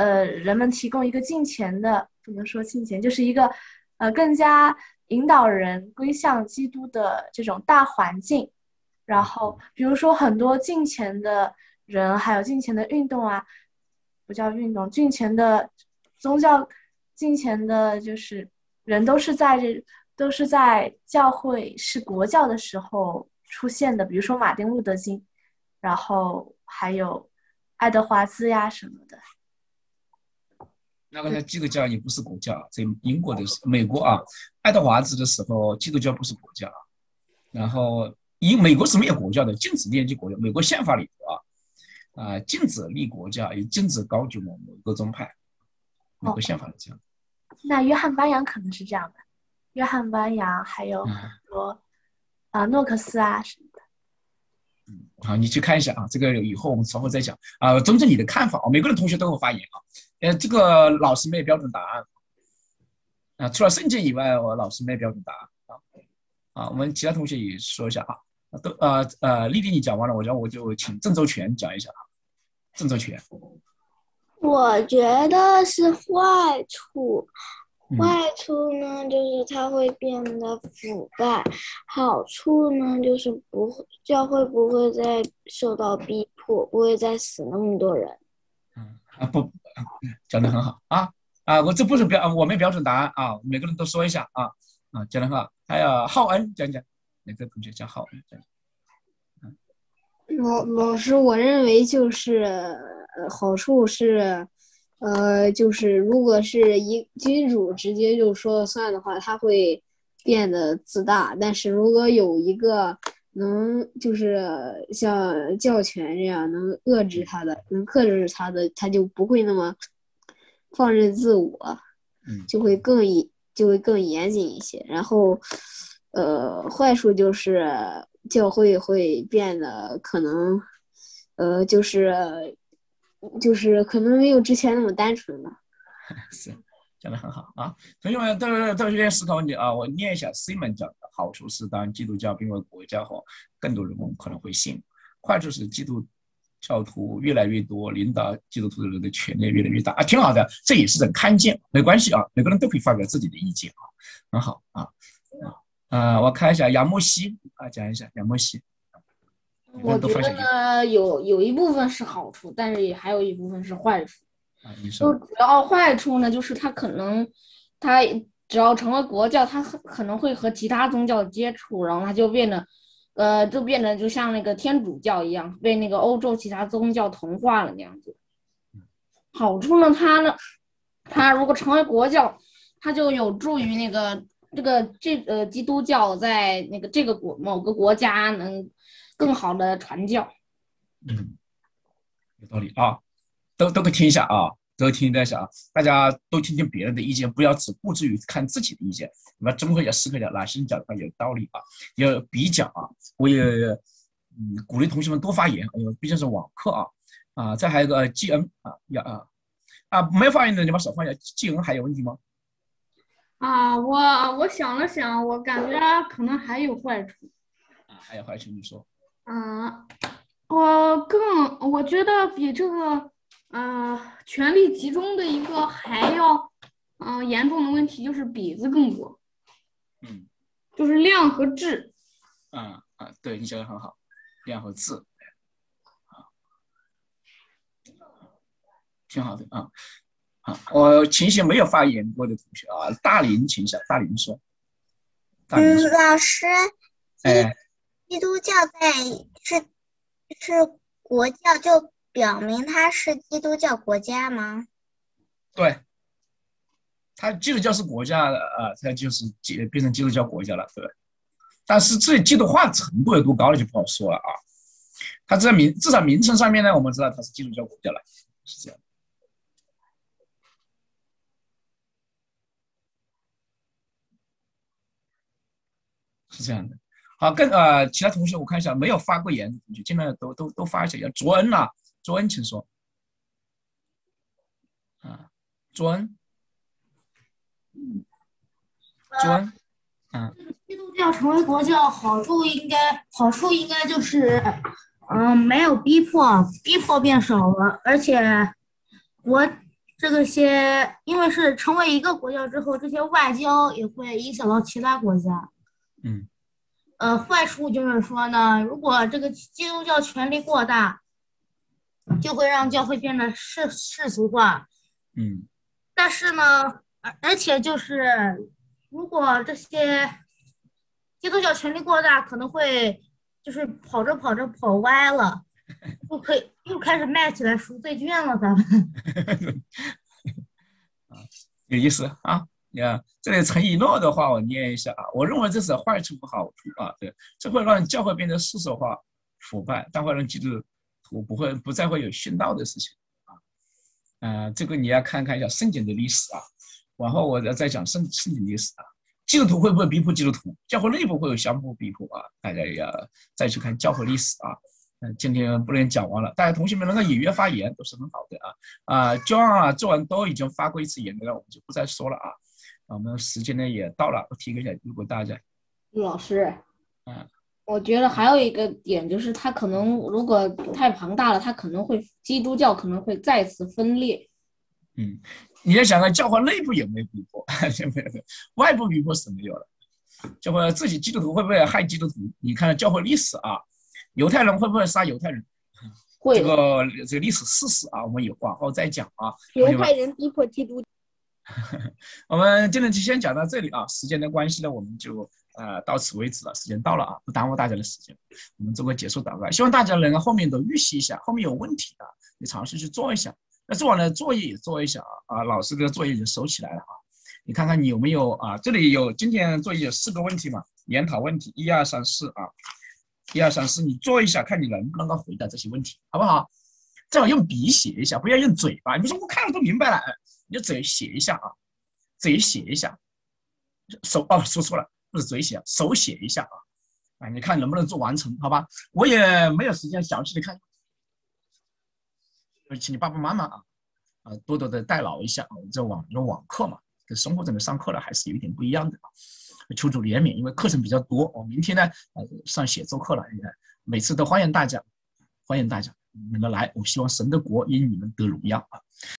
G: 呃人们提供一个敬虔的，不能说敬虔，就是一个呃更加引导人归向基督的这种大环境。然后比如说很多敬虔的人，还有敬虔的运动啊，不叫运动，敬虔的宗教，敬虔的就是人都是在这都是在教会是国教的时候出现的，比如说马丁路德金，然后还有爱德华兹呀什么的。
A: 那个基督教也不是国教，在英国的美国啊，爱德华兹的时候，基督教不是国教，然后因美国是没有国教的，禁止念及国教，美国宪法里头啊。啊、呃，禁止立国教，也禁止高举某某个宗派，美国宪法是这样、
G: 哦。那约翰班扬可能是这样的，约翰班扬还有很多啊、嗯呃、诺克斯啊什么的。
A: 嗯，好，你去看一下啊，这个以后我们稍后再讲啊、呃。尊重你的看法啊，每个人同学都会发言啊。呃，这个老师没有标准答案啊、呃，除了圣经以外，我老师没有标准答案啊。啊，我们其他同学也说一下啊。都呃呃，丽丽你讲完了，我讲我就请郑州全讲一下啊。郑州全，
F: 我觉得是坏处，坏处呢就是它会变得腐败，好处呢就是不会教会不会再受到逼迫，不会再死那么多人。
A: 嗯啊不，讲得很好啊啊！我这不是标，我没标准答案啊，每个人都说一下啊啊，讲得很好。还有浩恩讲讲，哪个同学叫浩恩讲讲？
L: 老老师，我认为就是呃好处是，呃就是如果是一君主直接就说了算的话，他会变得自大。但是如果有一个能就是像教权这样能遏制他的，能克制他的，他就不会那么放任自我，就会更严就会更严谨一些。然后，呃，坏处就是教会会变得可能，呃，就是就是可能没有之前那么单纯了。
A: 是，讲得很好啊！同学们都都有点思考问题啊！我念一下 Simon 讲的好处是，当基督教变为国教后，更多人可能会信；坏处是基督教徒越来越多，领导基督徒的人的权力越来越大啊，挺好的，这也是人看见，没关系啊，每个人都可以发表自己的意见啊，很好啊。啊、呃，我看一下杨墨西啊，讲一下杨墨西。
J: 我觉得呢，有有一部分是好处，但是也还有一部分是坏处。
A: 啊，你说。
J: 就主要坏处呢，就是他可能，他只要成为国教，他可能会和其他宗教接触，然后他就变得，呃，就变得就像那个天主教一样，被那个欧洲其他宗教同化了那样子。好处呢，他呢，他如果成为国教，他就有助于那个。这个这呃基督教在那个这个国某个国家能更好的传教。
A: 嗯，有道理啊，都都可以听一下啊，都听一下啊，大家都听听别人的意见，不要只顾之于看自己的意见，你们综合一下思考一下，哪些人讲的话有道理啊，要比较啊。我也嗯鼓励同学们多发言，因为毕竟是网课啊啊。再还有一个季恩啊要啊啊没发言的你把手放下。季恩还有问题吗？
B: 啊，我我想了想，我感觉可能还有坏处。
A: 啊，还有坏处，你说。
B: 嗯，我更我觉得比这个呃权力集中的一个还要嗯、呃、严重的问题就是比子更多。
A: 嗯，
B: 就是量和质。
A: 啊啊，对你讲的很好，量和质，啊，挺好的啊。啊，我请一些没有发言过的同学啊，大林，请一下，大林说。大林说
K: 嗯，老师，
A: 哎，
K: 基督教在是是国教，就表明它是基督教国家吗？
A: 对，它基督教是国家的啊，它就是基变成基督教国家了，对。但是至于基督化程度有多高了就不好说了啊。它在名至少名称上面呢，我们知道它是基督教国家了，是这样。是这样的，好，跟呃其他同学我看一下，没有发过言的同学，尽量都都都发一下。要卓恩呐，卓恩，请说。啊，卓恩，卓恩，嗯，
C: 基督教成为国教，好处应该好处应该就是，嗯、呃，没有逼迫，逼迫变少了，而且国这个些，因为是成为一个国家之后，这些外交也会影响到其他国家。
A: 嗯，
C: 呃，坏处就是说呢，如果这个基督教权力过大，就会让教会变得世世俗化。
A: 嗯，
C: 但是呢，而而且就是如果这些基督教权力过大，可能会就是跑着跑着跑歪了，就可以又开始卖起来赎罪券了，咱们。
A: 有意思啊！呀，这里陈以诺的话我念一下啊，我认为这是坏处不好处啊，对，这会让教会变得世俗化、腐败，但会让基督徒不会不再会有殉道的事情啊。呃，这个你要看看一下圣经的历史啊，往后我再讲圣圣经历史啊。基督徒会不会逼迫基督徒？教会内部会有相互逼迫啊，大家也要再去看教会历史啊。嗯，今天不能讲完了，大家同学们能够踊跃发言都是很好的啊啊 ，John 啊，做完都已经发过一次言了，我们就不再说了啊。我们时间呢也到了，我提一下，如果大家，
J: 老师，
A: 嗯，
J: 我觉得还有一个点就是，他可能如果太庞大了，他可能会基督教可能会再次分裂。
A: 嗯，你要想看教会内部有没有逼迫，外部逼迫是没有了。教会自己基督徒会不会害基督徒？你看教会历史啊。犹太人会不会杀犹太人？
J: 会。
A: 这个这个历史事实啊，我们有往后再讲啊。
H: 犹太人逼迫基督。
A: 我们今天就先讲到这里啊，时间的关系呢，我们就呃到此为止了，时间到了啊，不耽误大家的时间，我们做个结束祷告。希望大家能够后面都预习一下，后面有问题的你尝试去做一下。那做完了作业也做一下啊，啊，老师的作业就收起来了啊。你看看你有没有啊？这里有今天作业有四个问题嘛，研讨问题一二三四啊。一二三四，你做一下，看你能不能够回答这些问题，好不好？最好用笔写一下，不要用嘴巴。你不说我看了都明白了，你就嘴写一下啊，嘴写一下，手哦说错了，不是嘴写，手写一下啊，啊，你看能不能做完成，好吧？我也没有时间详细的看，请你爸爸妈妈啊啊多多的代劳一下，这网这网课嘛，跟生活中的上课了还是有一点不一样的啊。求主怜悯，因为课程比较多。我、哦、明天呢，呃，上写作课了。你看，每次都欢迎大家，欢迎大家，你们来。我希望神的国因你们得荣耀啊！